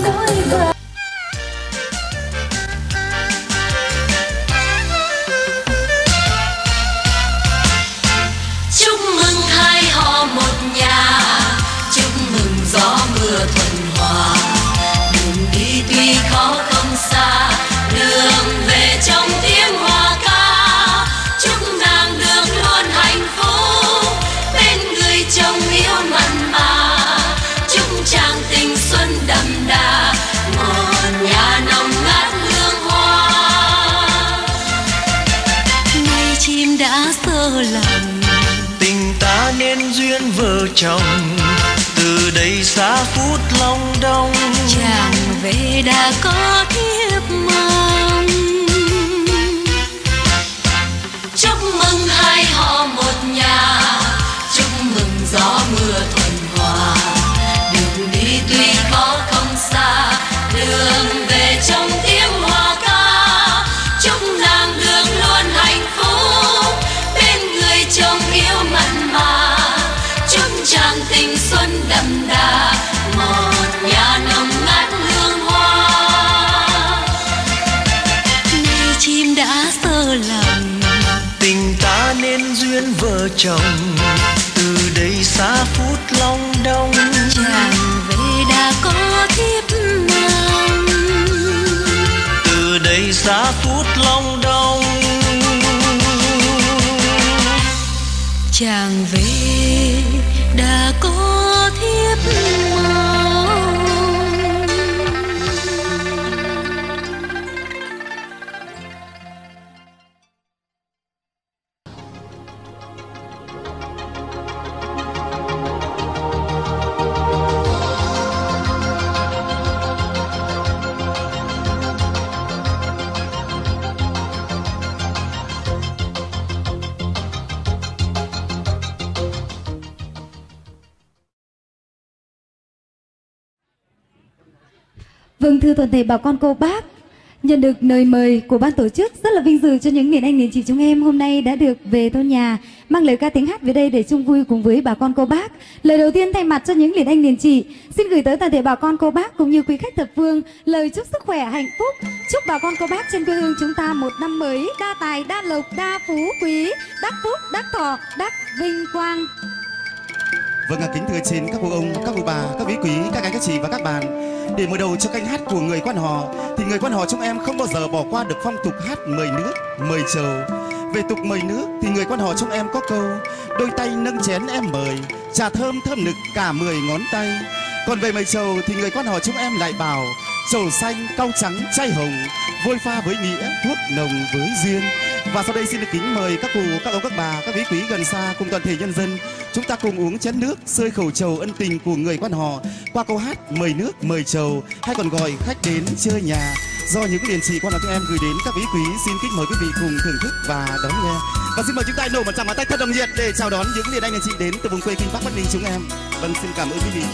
Tình ta nên duyên vợ chồng, từ đây xa phút long đong. Chàng về đã có thiếp mong. Chúc mừng hai họ một nhà, chúc mừng gió mưa thuận hòa. Đường đi tuy khó không xa, đường về trong tiếng hoa ca. Chúc nàng đường luôn hạnh phúc, chồng yêu mặn mà. Chúc chàng tình xuân đậm đà, một nhà nồng ngát hương hoa. Này chim đã sơ lòng, tình ta nên duyên vợ chồng, từ đây xa phút long đong. Chàng về đã có thiếp mong, từ đây xa phút long đong. Chàng về đã có thiếp mong. Vâng, thưa toàn thể bà con cô bác, nhận được lời mời của ban tổ chức, rất là vinh dự cho những liền anh liền chị chúng em hôm nay đã được về thôn nhà mang lời ca tiếng hát về đây để chung vui cùng với bà con cô bác. Lời đầu tiên thay mặt cho những liền anh liền chị xin gửi tới toàn thể bà con cô bác cũng như quý khách thập phương lời chúc sức khỏe, hạnh phúc, chúc bà con cô bác trên quê hương chúng ta một năm mới đa tài, đa lộc, đa phú quý, đắc phúc, đắc thọ, đắc vinh quang. Vâng, kính thưa trên các cụ ông, các cụ bà, các quý quý, các anh các chị và các bạn, để mở đầu cho canh hát của người quan họ thì người quan họ chúng em không bao giờ bỏ qua được phong tục hát mời nước, mời trầu. Về tục mời nước thì người quan họ chúng em có câu đôi tay nâng chén em mời, trà thơm thơm nực cả mười ngón tay. Còn về mời trầu thì người quan họ chúng em lại bảo trầu xanh, cau trắng, chay hồng, vôi pha với nghĩa, thuốc nồng với duyên. Và sau đây xin được kính mời các cụ, các ông, các bà, các quý quý gần xa cùng toàn thể nhân dân chúng ta cùng uống chén nước xơi khẩu trầu ân tình của người quan họ qua câu hát mời nước mời trầu, hay còn gọi khách đến chơi nhà do những liền chị quan họ chúng em gửi đến các quý quý. Xin kính mời quý vị cùng thưởng thức và đón nghe. Và xin mời chúng ta nổ một tràng pháo tay thật đồng nhiệt để chào đón những liền anh liền chị đến từ vùng quê kinh Bắc Bắc Ninh chúng em. Vâng, xin cảm ơn quý vị.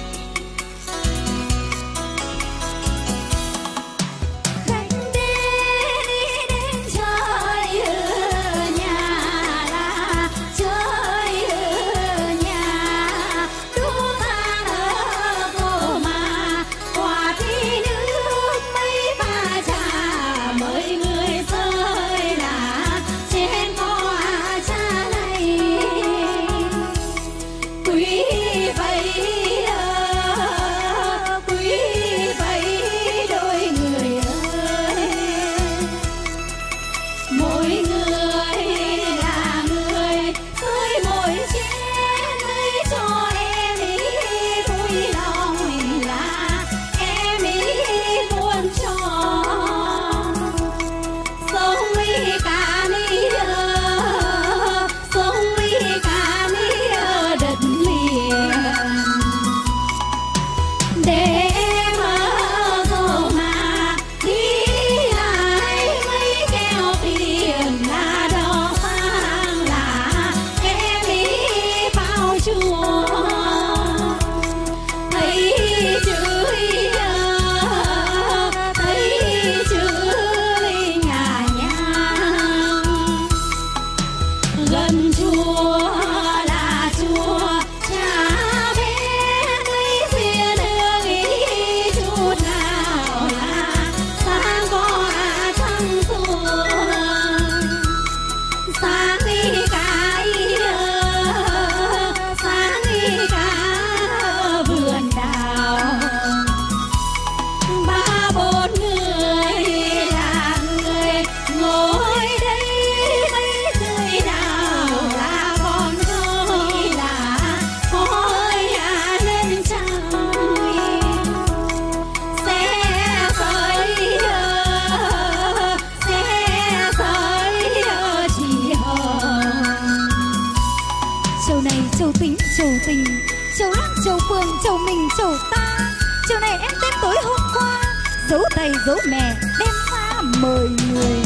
Dấu tay dấu mẹ đem ra mời người.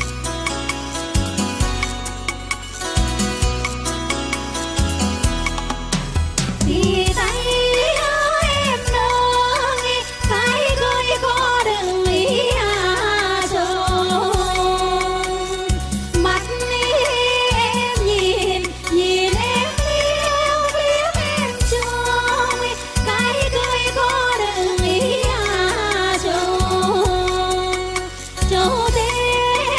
Thì tay em nâng cái gối có đừng ý à trông mắt em nhìn nhìn em yêu biết em trông cái gối có đừng ý à trông. Châu thế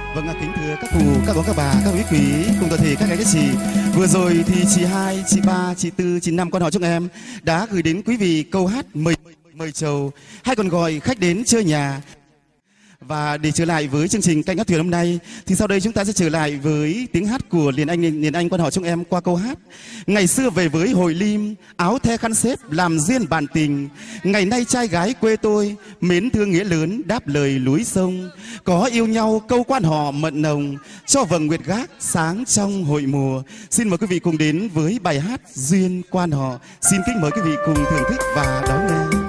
Vâng, kính thưa các cụ, các bố, các bà, các quý quý cùng toàn thể các gái các chị. Vừa rồi thì chị hai, chị ba, chị tư, chị năm con họ chúng em đã gửi đến quý vị câu hát mời mời chầu, hay còn gọi khách đến chơi nhà. Và để trở lại với chương trình Canh Gác Thuyền hôm nay thì sau đây chúng ta sẽ trở lại với tiếng hát của Liền Anh Liền Anh quan họ chúng em qua câu hát ngày xưa về với hội lim, áo the khăn xếp làm duyên bạn tình. Ngày nay trai gái quê tôi mến thương nghĩa lớn đáp lời núi sông, có yêu nhau câu quan họ mận nồng, cho vầng nguyệt gác sáng trong hội mùa. Xin mời quý vị cùng đến với bài hát Duyên Quan Họ. Xin kính mời quý vị cùng thưởng thức và đón nghe.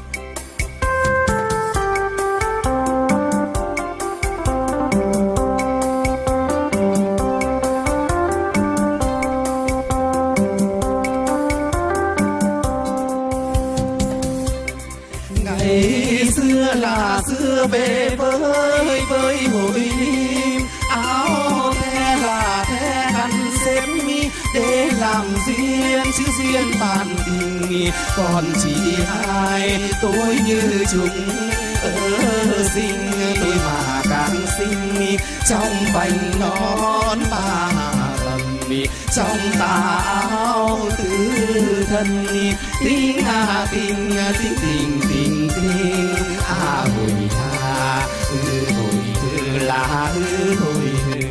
Là xưa về với với hội lim, áo the là the khăn xếp mi để làm duyên chữ duyên bạn tình. Còn chị hai tôi như chúng ở sinh tôi mà càng xinh, trong vành nón ba tầng trong tà áo tứ thân. Tình à tình tình tình tình tình à hồi à ừ hồi ừ là ừ hồi ừ.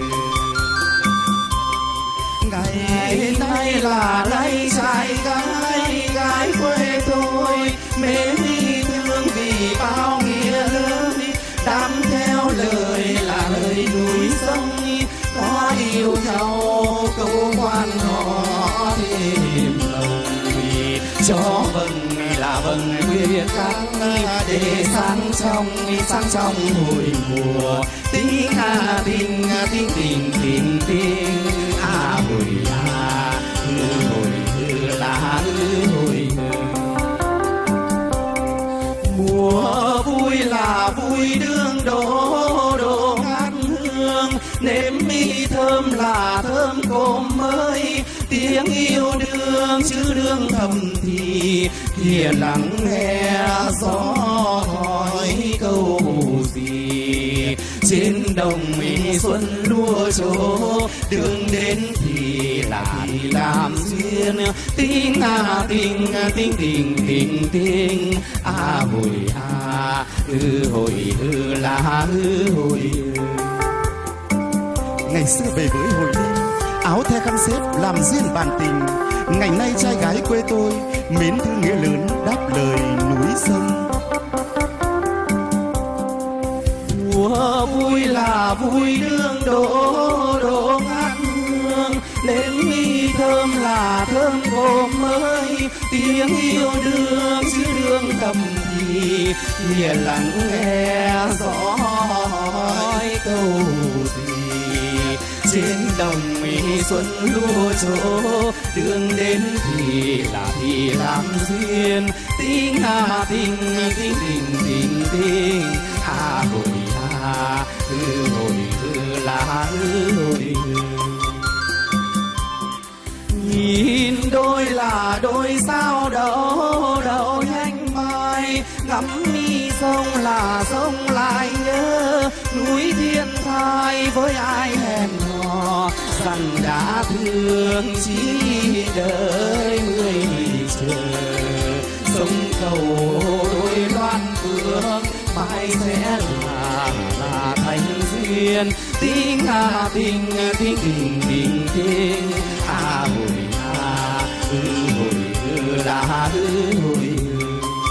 Ngày nay là nay trai gái gái quê tôi mến đi thương vì bao nghĩa lớn, đắm theo lời là lời núi sông, có yêu nhau câu quan họ thêm lòng, cho vâng là vâng quyết các để sáng trong sáng trong hồi mùa. Tình à tình tình tình tình tình à hồi à ừ hồi ừ là ừ hồi ừ. Mùa vui là vui đương đổ đổ ngát hương, nếm mi thơm là thơm cốm mới, tiếng yêu đương chứ đương thầm thì thiền lắng nghe gió hỏi câu gì. Trên đồng mi xuân lúa trổ đường đến thì là thì làm duyên. Tình à tình tình tình tình tình à hồi à ừ hồi ừ là ừ hồi ừ. Ngày xưa về với hội lim, áo the khăn xếp làm duyên bạn tình. Ngày nay trai gái quê tôi mến thương nghĩa lớn đáp lời núi sông. Mùa vui là vui đương đổ đổ ngát hương, nếm mi thơm là thơm cốm mới, tiếng yêu đương chứ đương thầm thì hiền lắng nghe gió hỏi câu gì. Trên đồng mi xuân lúa trổ đường đến thì là thì làm duyên. Tình à tình tình tình tình tình à hồi à ừ hồi ừ là ừ hồi ừ. Nhìn đôi là đôi sao đậu đậu nhanh mai, ngắm mi sông là sông lại nhớ núi thiên thai với ai hẹn hò rằng đã thương chỉ đợi người chờ. Sông cầu đôi loan phương mai sẽ là là thành duyên. Tình à tình tình tình tình tình à hồi à ừ hồi ừ là ừ hồi ừ.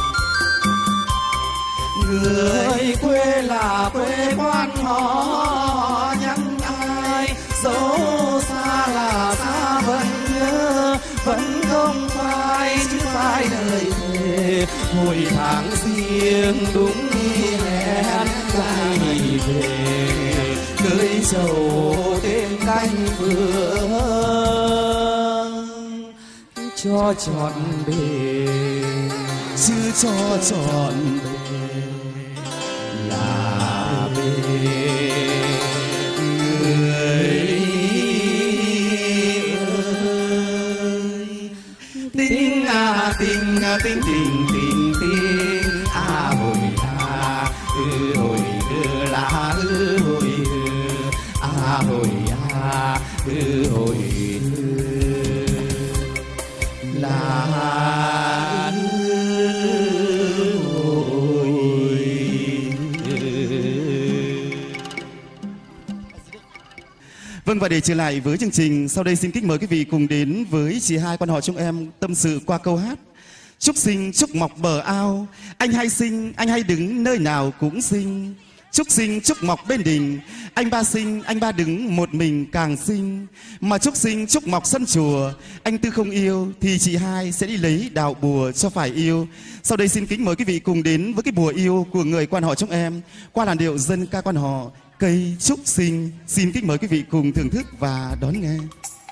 Người quê là quê quan họ nhắn ai, dẫu xa là xa vẫn nhớ, vẫn không phai chứ phai đời thề. Hồi tháng riêng đúng như hẹn lại về, cưới trầu tên canh phương cho trọn bề, chứ cho trọn bề là bề người ơi. Tình à tình à tình tình tình tình à hồi à ừ hồi ừ là ừ hồi ừ hồi à ư hồi là Vâng, và để trở lại với chương trình, sau đây xin kính mời quý vị cùng đến với chị hai quan họ chúng em tâm sự qua câu hát. Trúc xinh trúc mọc bờ ao, anh hay xinh, anh hay đứng nơi nào cũng xinh. Trúc xinh trúc mọc bên đình, anh ba xinh, anh ba đứng một mình càng xinh. Mà trúc xinh trúc mọc sân chùa, anh Tư không yêu thì chị hai sẽ đi lấy đạo bùa cho phải yêu. Sau đây xin kính mời quý vị cùng đến với cái bùa yêu của người quan họ chúng em qua làn điệu dân ca quan họ Cây Trúc Xinh. Xin kính mời quý vị cùng thưởng thức và đón nghe.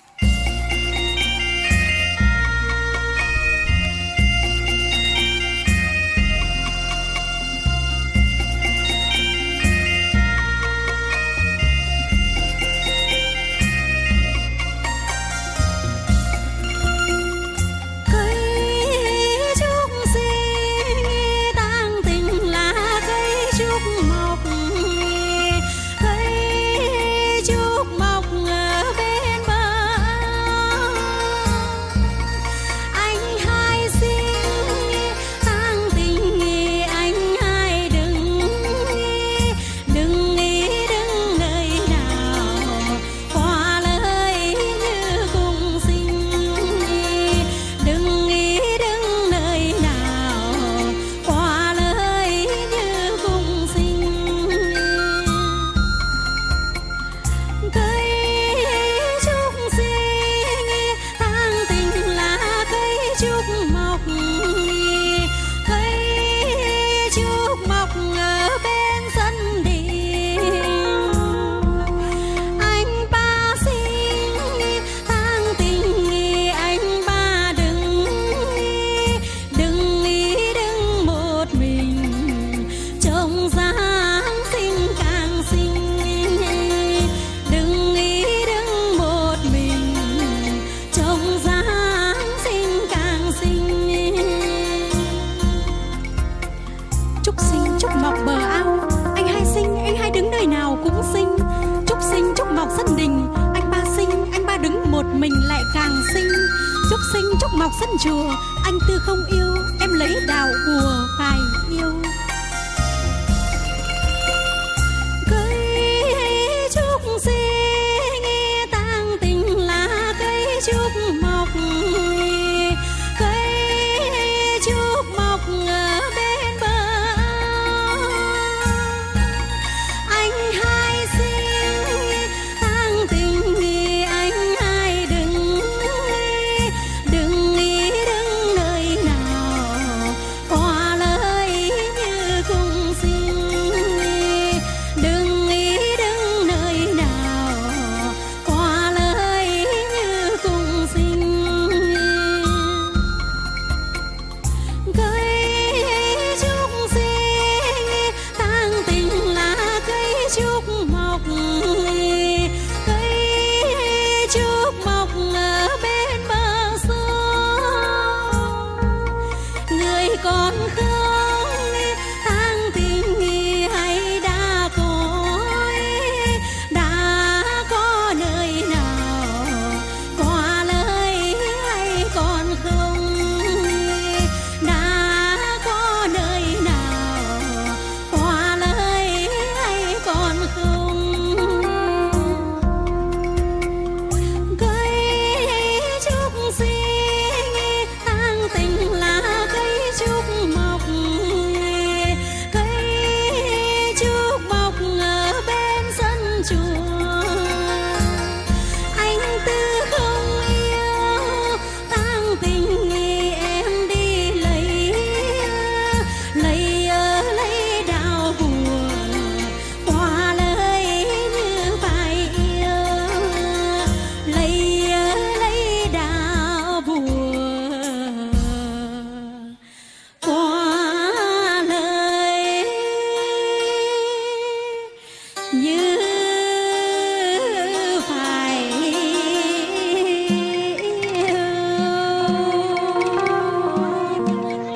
Mình lại càng xinh. Trúc xinh trúc mọc sân chùa, anh Tư không yêu em lấy đạo bùa phải yêu. Cây trúc xinh tang tình là cây trúc mọc, cây trúc mọc ở bên bờ. Anh hai xinh tang tình thì anh còn không tang tình thì hay đã có, đã có nơi nào qua lời hay còn không, đã có nơi nào qua lời hay còn không. Cây trúc xinh tang tình là trúc mọc, cây trúc mọc ở bên sân chùa. Anh Tư không yêu tang tình thì em đi lấy, lấy lấy đạo bùa qua lời như phải yêu, lấy lấy đạo bùa qua lời như phải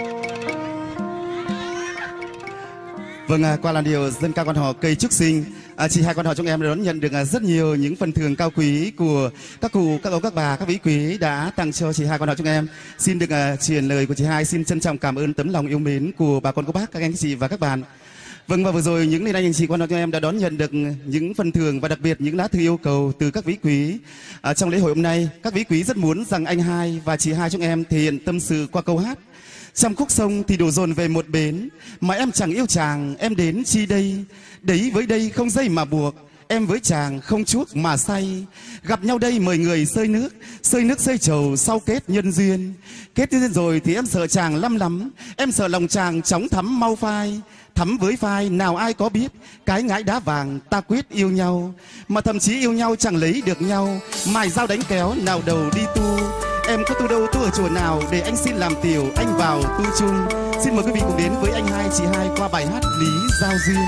Vâng, qua làn điệu dân ca quan họ Cây Trúc Xinh, À, chị hai quan họ chúng em đã đón nhận được à, rất nhiều những phần thưởng cao quý của các cụ, các ông, các bà, các vĩ quý đã tặng cho chị hai quan họ chúng em. Xin được à, truyền lời của chị hai, xin trân trọng cảm ơn tấm lòng yêu mến của bà con cô bác, các anh chị và các bạn. Vâng, và vừa rồi những người anh chị quan họ chúng em đã đón nhận được những phần thưởng và đặc biệt những lá thư yêu cầu từ các vĩ quý. À, trong lễ hội hôm nay, các vĩ quý rất muốn rằng anh hai và chị hai chúng em thể hiện tâm sự qua câu hát. Trăm khúc sông thì đổ dồn về một bến, mà em chẳng yêu chàng, em đến chi đây? Đấy với đây không dây mà buộc, em với chàng không chuốc mà say. Gặp nhau đây mời người sơi nước, sơi nước sơi trầu sau kết nhân duyên. Kết nhân duyên rồi thì em sợ chàng lắm lắm, em sợ lòng chàng chóng thắm mau phai. Thắm với phai nào ai có biết, cái ngãi đá vàng ta quyết yêu nhau. Mà thậm chí yêu nhau chẳng lấy được nhau, mài dao đánh kéo nào đầu đi tu. Em có tu đâu, tu ở chùa nào, để anh xin làm tiểu, anh vào tu chung. Xin mời quý vị cùng đến với anh hai chị hai qua bài hát Lý Giao Duyên.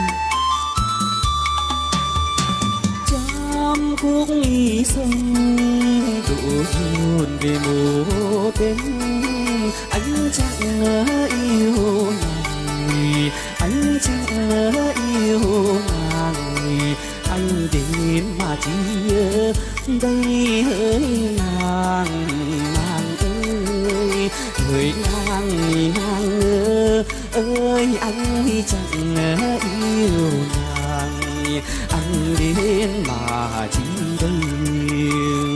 Trăm khúc sông đổ dồn về một bên, anh chẳng yêu nàng, anh chẳng yêu nàng. Anh đến mà chỉ nhớ đây hỡi nàng, nàng ơi, hỡi nàng, nàng ơi, anh chẳng yêu nàng, anh đến mà chỉ đây.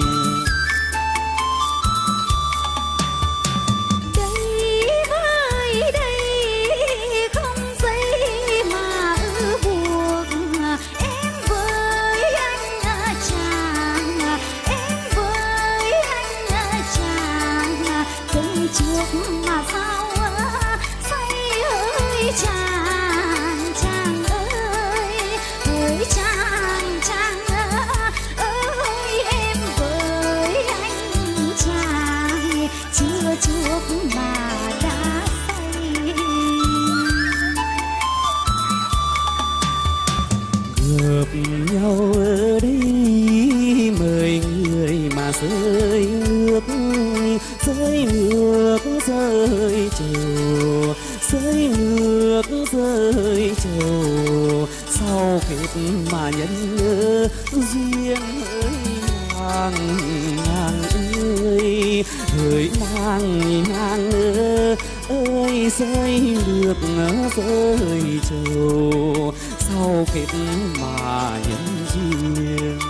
Nhau ở đây mời người mà rơi nước, rơi nước rơi trầu, rơi nước rơi trầu. Sau kết mà nhân duyên hỡi nàng, nàng ơi, hỡi nàng, nàng ơi, rơi nước rơi trầu. Sau kết mà nhân duyên.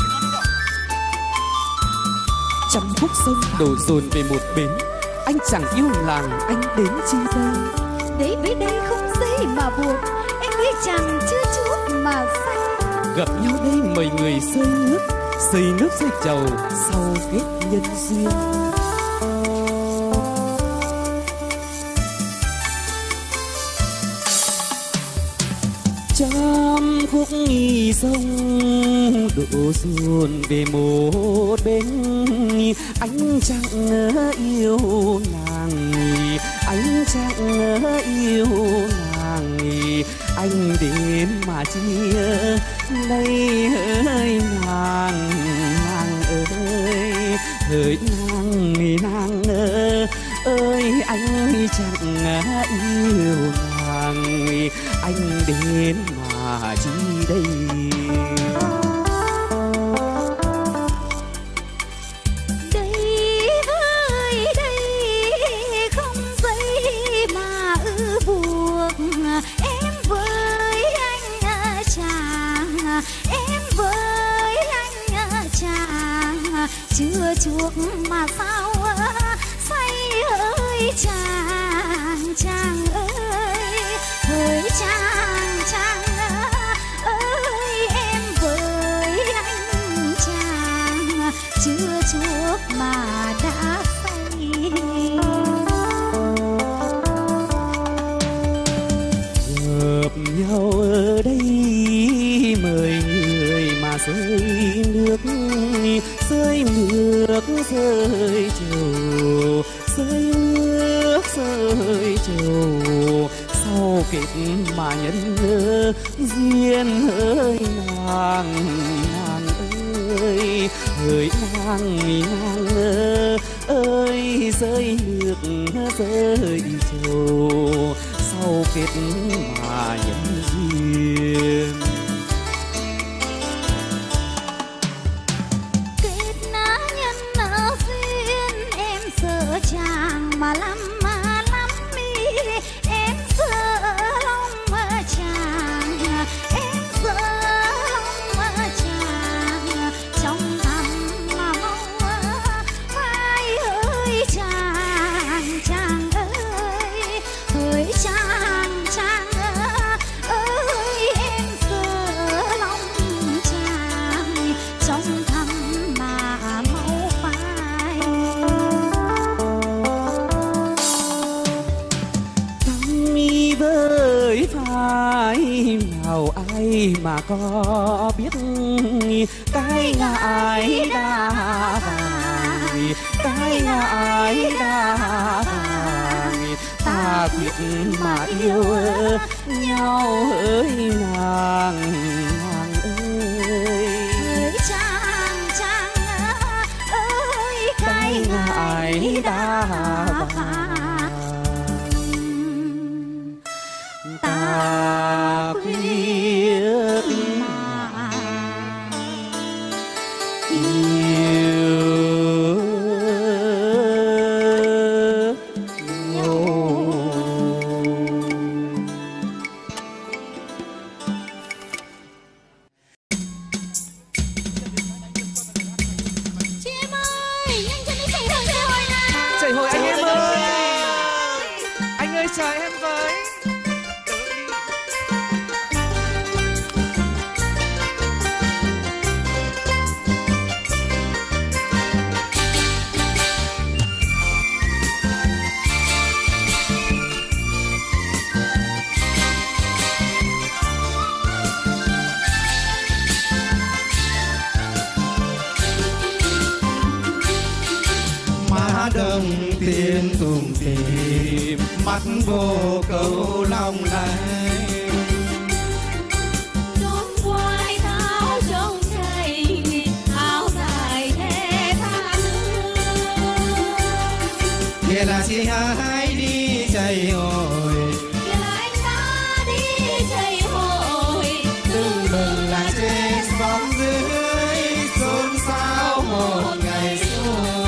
Trăm khúc sông đổ dồn về một bến, anh chẳng yêu làng, anh đến chi đây? Đấy với đây không dây mà buộc, em với chàng chưa chuốc mà say. Gặp nhau đây mời người sơi nước, sơi nước sơi trầu sau kết nhân duyên. Trăm khúc sông đổ dồn về một bên, anh chẳng yêu nàng, anh chẳng yêu nàng. Anh đến mà chia đây hỡi nàng, nàng ơi, hỡi nàng, nàng ơi, anh chẳng yêu nàng, anh đến mà chi đây? Đây với đây không dây mà ư buộc, em với anh chàng, em với anh chàng chưa chuốc mà sao say ơi chàng, chàng ơi, hỡi chàng, chàng ơi, em với anh chàng chưa chuốc mà đã say. Gặp nhau ở đây mời người mà rơi nước, rơi nước rơi trầu, rơi nước rơi trầu. Sau kết mà nhân duyên hỡi nàng, nàng ơi, hỡi nàng, nàng ơi, rơi nước rơi trầu. Sau kết mà nhân duyên. mà có biết cái ngại đã vàng, cái ngại đã vàng, ta quyết mà yêu nhau hỡi nàng nàng ơi. Chàng chàng ơi, cái ngại đã vàng, ta quyết mà yêu chạy hồi anh em ơi, anh ơi chờ em với. Má đồng tiền tùng tìm, mắt vô cầu lòng này. Đón quay tháo trông chảy, áo dài thê tha hương. Kia là chị hai đi chạy hồi, Kia là anh ta đi chạy hội. đừng mừng là trên bóng dưới xôn xao một ngày xuôi.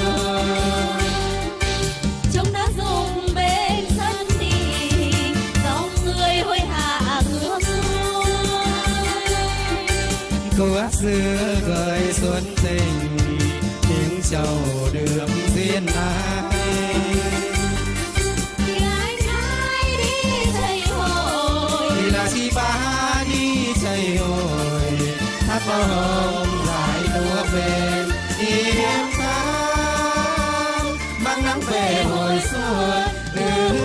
Trông đã dùng bên sân đi, dòng người hối hả ngược xuôi. Cô ác xưa gợi xuân tình, tiếng trầu được duyên ai. Thì anh hai đi chạy hội, Thì là chị ba đi chạy hồi, hát bao hồng dài lúa bên yên tháng, mang nắng về hồi xuân. Ừ,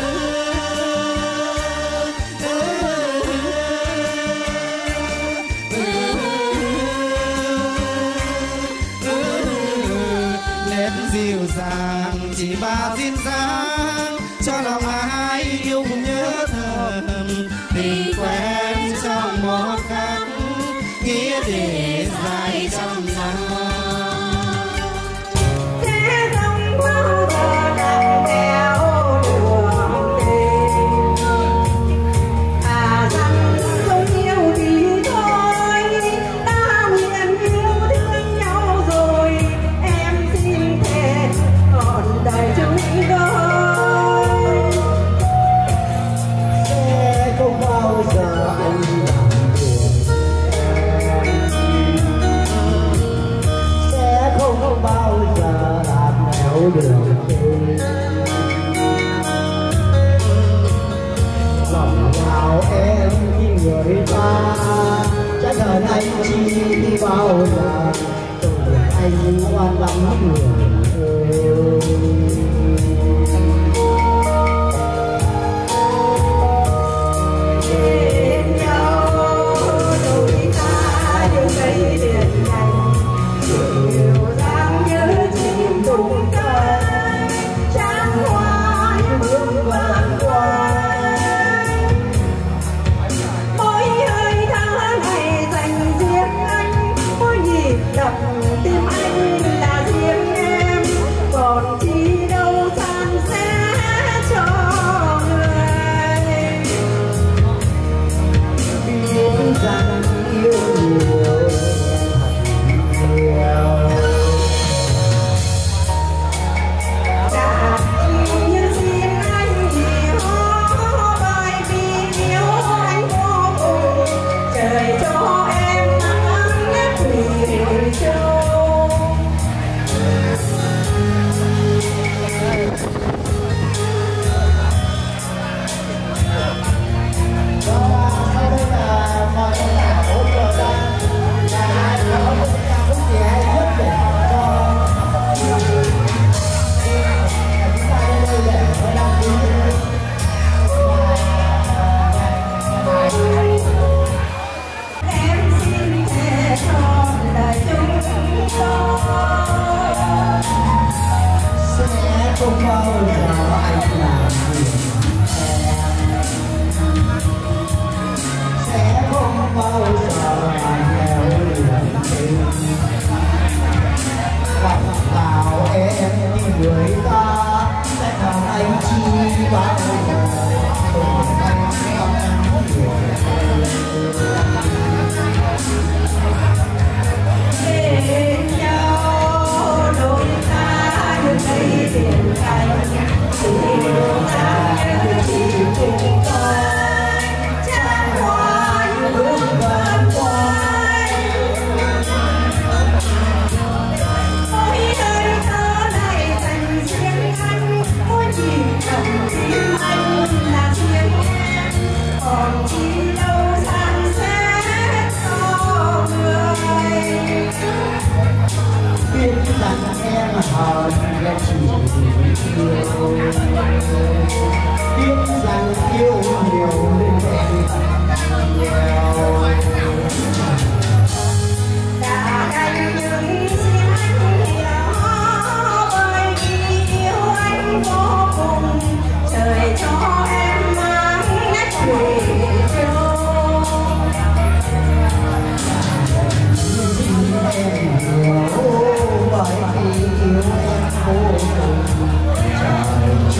nét dịu dàng chỉ ba duyên dáng, cho lòng ai yêu cùng nhớ thầm. Tình quen trong một khắc, nghĩa để dài trăm năm. Sẽ không bao giờ đành đeo đường tình. À rằng không yêu thì thôi, ta nguyện yêu thương nhau rồi. Em xin thề còn đời chúng tôi. Sẽ không bao giờ anh làm buồn em. Sẽ không bao giờ làm nẻo đường tình. Lòng vào em khi người ta chắc hẳn anh chi đi bao giờ. Tôi anh ngoan lắm người yêu. Bên nhau đôi ta đều thấy liền nhanh, chiều dáng nhớ chim cùng cánh, tráng hoa hương vàng quanh. Mỗi hơi thở này dành riêng anh, mỗi nhịp đập tim anh là riêng em, còn chi đâu san sẻ cho người. Biết rằng yêu nhiều thật nhiều, đã như xin anh thì hó bài vì yêu anh vô cùng. Trời cho em nắng ngất vì trời. bao giờ anh làm gì sẽ không bao giờ anh theo luyện tình gặp vào em như người ta sẽ còn anh chi bao giờ cùng anh không hiểu bên nhau đôi ta được thấy tiền cảnh thì ta như chỉ cùng tôi trang hoa như bước vần quay ôi đời thơ này thành riêng anh mỗi chỉ cầm tim anh là riêng em còn chi đâu san sẽ có người biết rằng em hờn là chỉ yêu biết rằng yêu nhiều nên em tặng nhiều đã anh những xin anh hiểu bởi vì yêu anh vô cùng trời cho em mang nét thủy chung em hiểu bởi vì yêu em vô cùng trời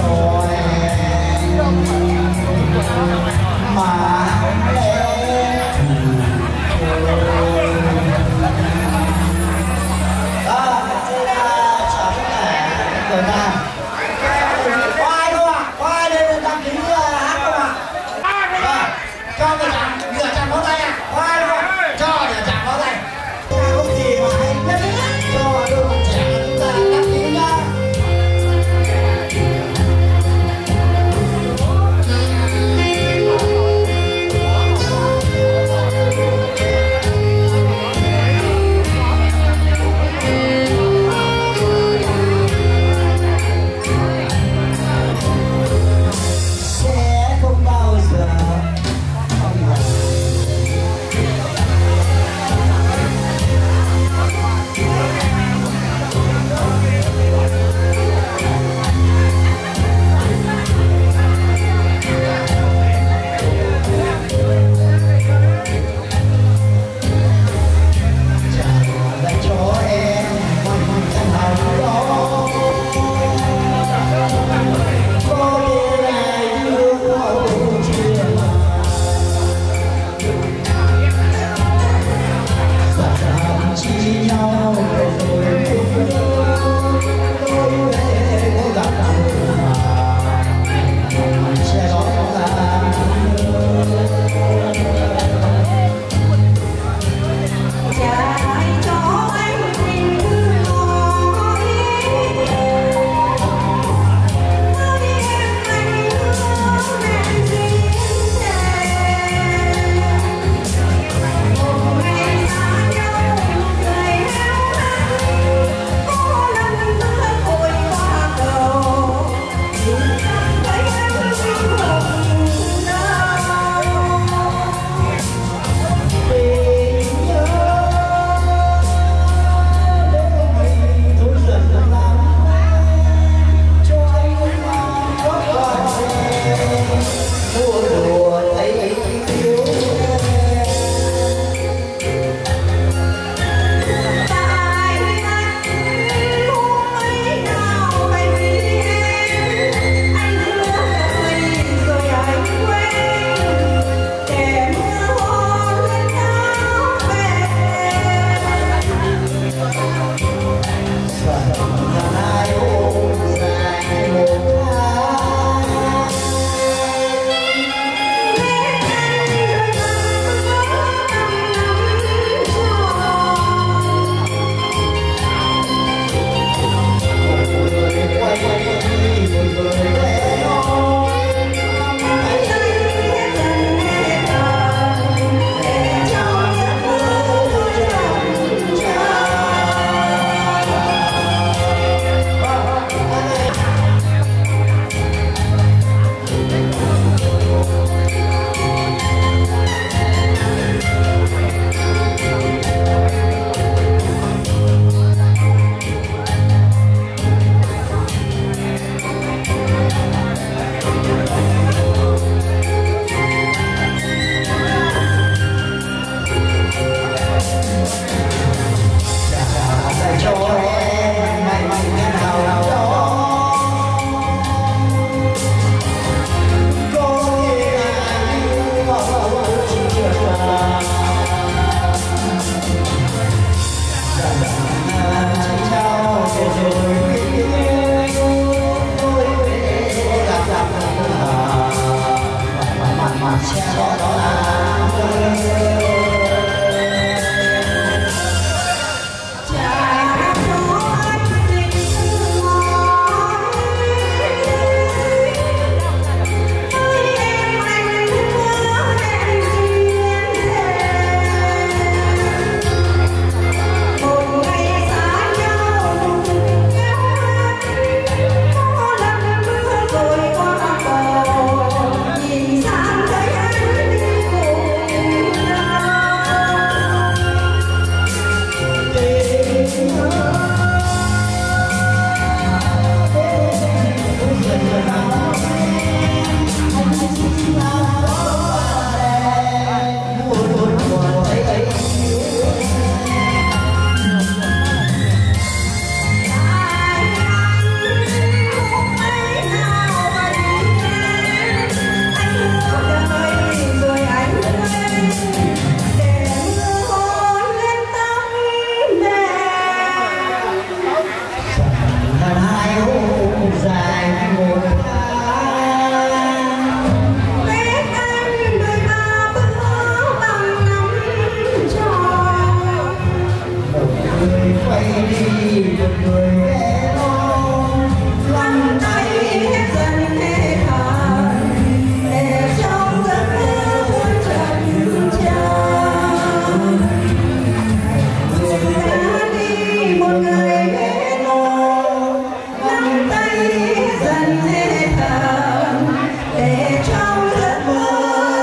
người ghé lon lăn tay dần thế hàn để trong giấc mơ vui trần tràn người đã đi một người ghé lon lăn tay dần thế hàn để trong giấc mơ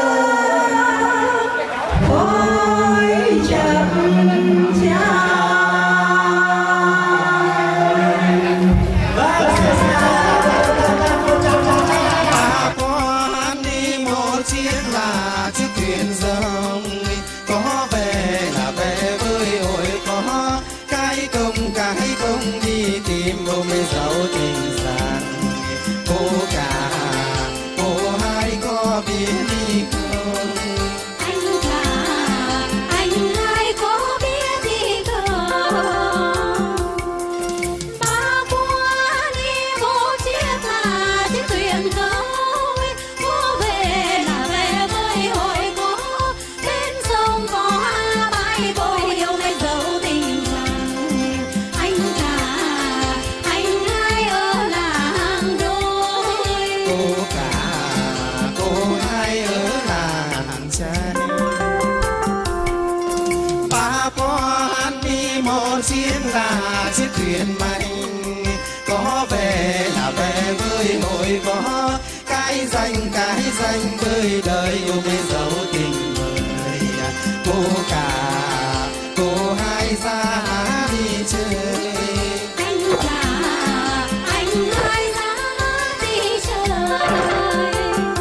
vui trần tràn. Bà con đi một chiếc là chiếc thuyền rồng, có về là về với ôi có cái công cái công đi tìm ôm dấu tình rằng cô cả cô hai có biết đi không? Anh cả anh hai có biết đi không? Ba qua đi một chiếc là chiếc thuyền câu, có về là về với hội có bên sông có bãi bồi yêu mấy dấu tình rằng anh cả anh hai ở làng đôi. Cô cả cô hai ở làng trai. Ba con đi một chiếc là chiếc thuyền mạnh, có về là về với hội có cái danh cái danh với đời yêu với dấu tình người. Cô cả cô hai ra đi chơi. Anh cả anh hai ra đi chơi.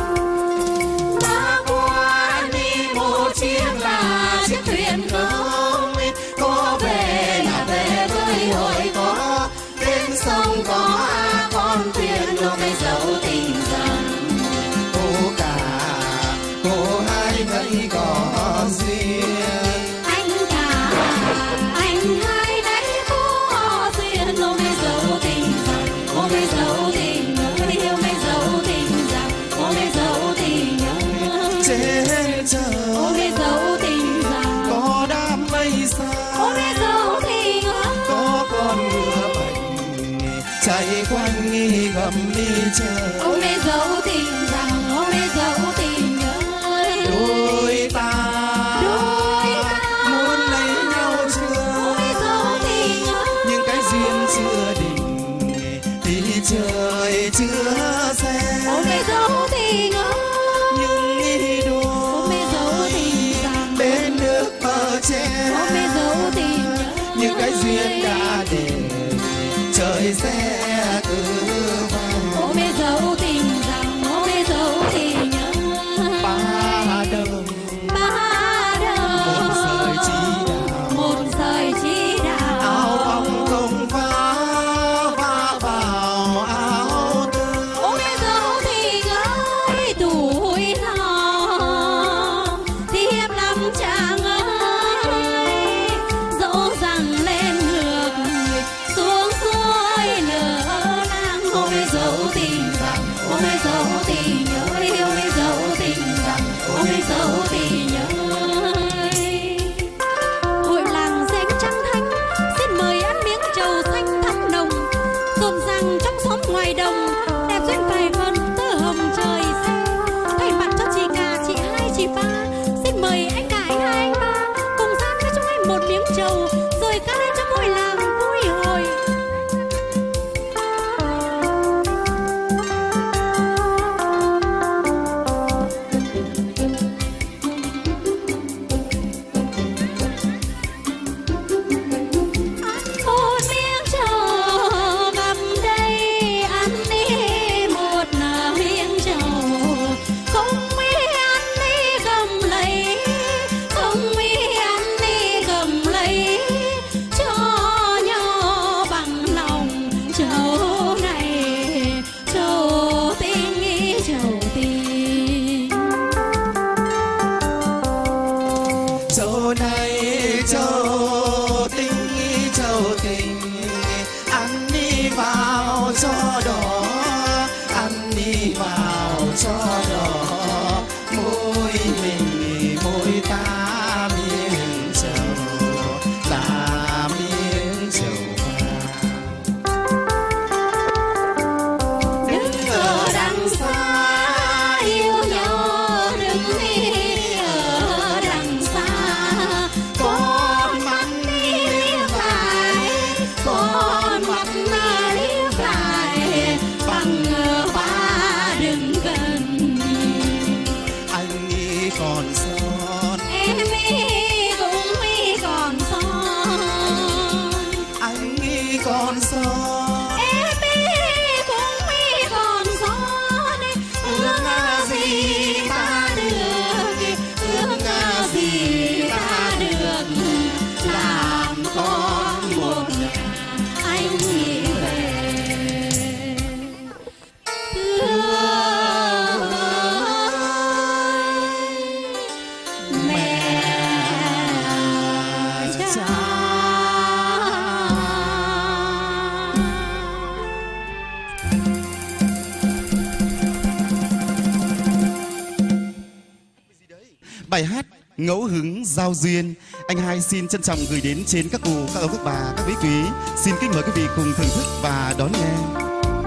Ba qua đi một chiếc là chiếc thuyền không, có về là về với hội có bên sông có con thuyền đưa mấy dấu tình rằng cô cả cô hai vẫn có duyên. Anh cả anh hai đấy có duyên ôm mấy dấu tình rằng ôm mấy dấu tình nhớ yêu mấy dấu tình rằng ôm mấy dấu tình nhớ Trên trời ôm mấy dấu tình rằng có đám mây xa, ôm mấy dấu tình nhớ có con ngựa bệnh chạy quanh nghi gầm đi chờ. ôm mấy dấu tình rằng ôm mấy dấu tình nhớ Đôi ta đôi ta muốn lấy nhau chưa? ôm mấy dấu tình nhớ Nhưng cái duyên chưa định thì trời chưa xem. ôm mấy dấu tình nhớ Nhưng đi đua ôm mấy dấu tình rằng bên nước bờ tre. ôm mấy dấu tình nhớ Nhưng cái duyên đã để trời sẽ cứ vào. ôm mấy dấu tình rằng ôm mấy dấu tình nhớ Ba đồng ba đầu một sợi chỉ đào, một sợi chỉ đào áo bóng công phá va vào áo tơ. ôm mấy dấu tình ơi tuổi nào thiếp lắm chàng ơi dỗ dành lên ngược xuống xuôi nở nang ngẫu hứng giao duyên. Anh hai xin trân trọng gửi đến trên các cụ, các ông, các bà, các quý quý. Xin kính mời quý vị cùng thưởng thức và đón nghe.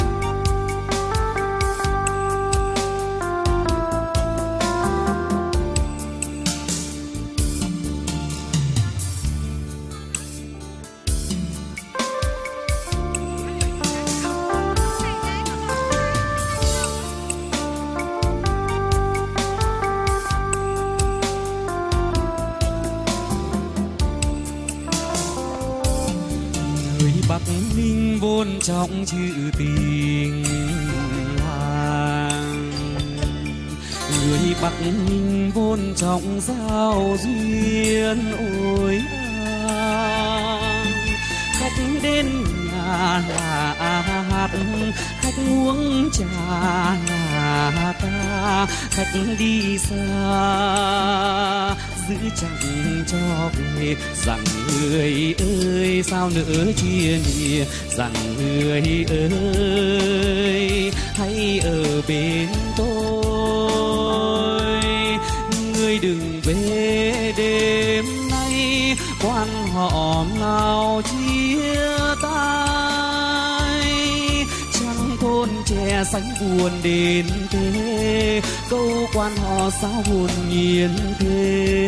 Bắc Ninh vốn trọng chữ tình làng, người Bắc Ninh vốn trọng giao duyên. Ôi à, khách đến nhà là hát, khách uống trà là ca, khách đi xa giữ chẳng cho về. Rằng người ơi sao nỡ chia lìa, rằng người ơi hãy ở bên tôi. Người đừng về đêm nay, quan họ nào chia tay. Trăng thôn trẻ sánh buồn đến thế, câu quan họ sao buồn nhiên thế.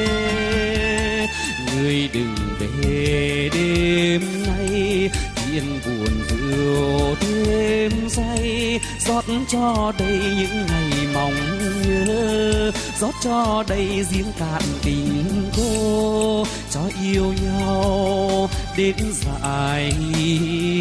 Người đừng về đêm nay, thiên buồn rượu thêm say. Rót cho đây những ngày mong nhớ, rót cho đây giếng cạn tình cô. Cho yêu nhau đến dài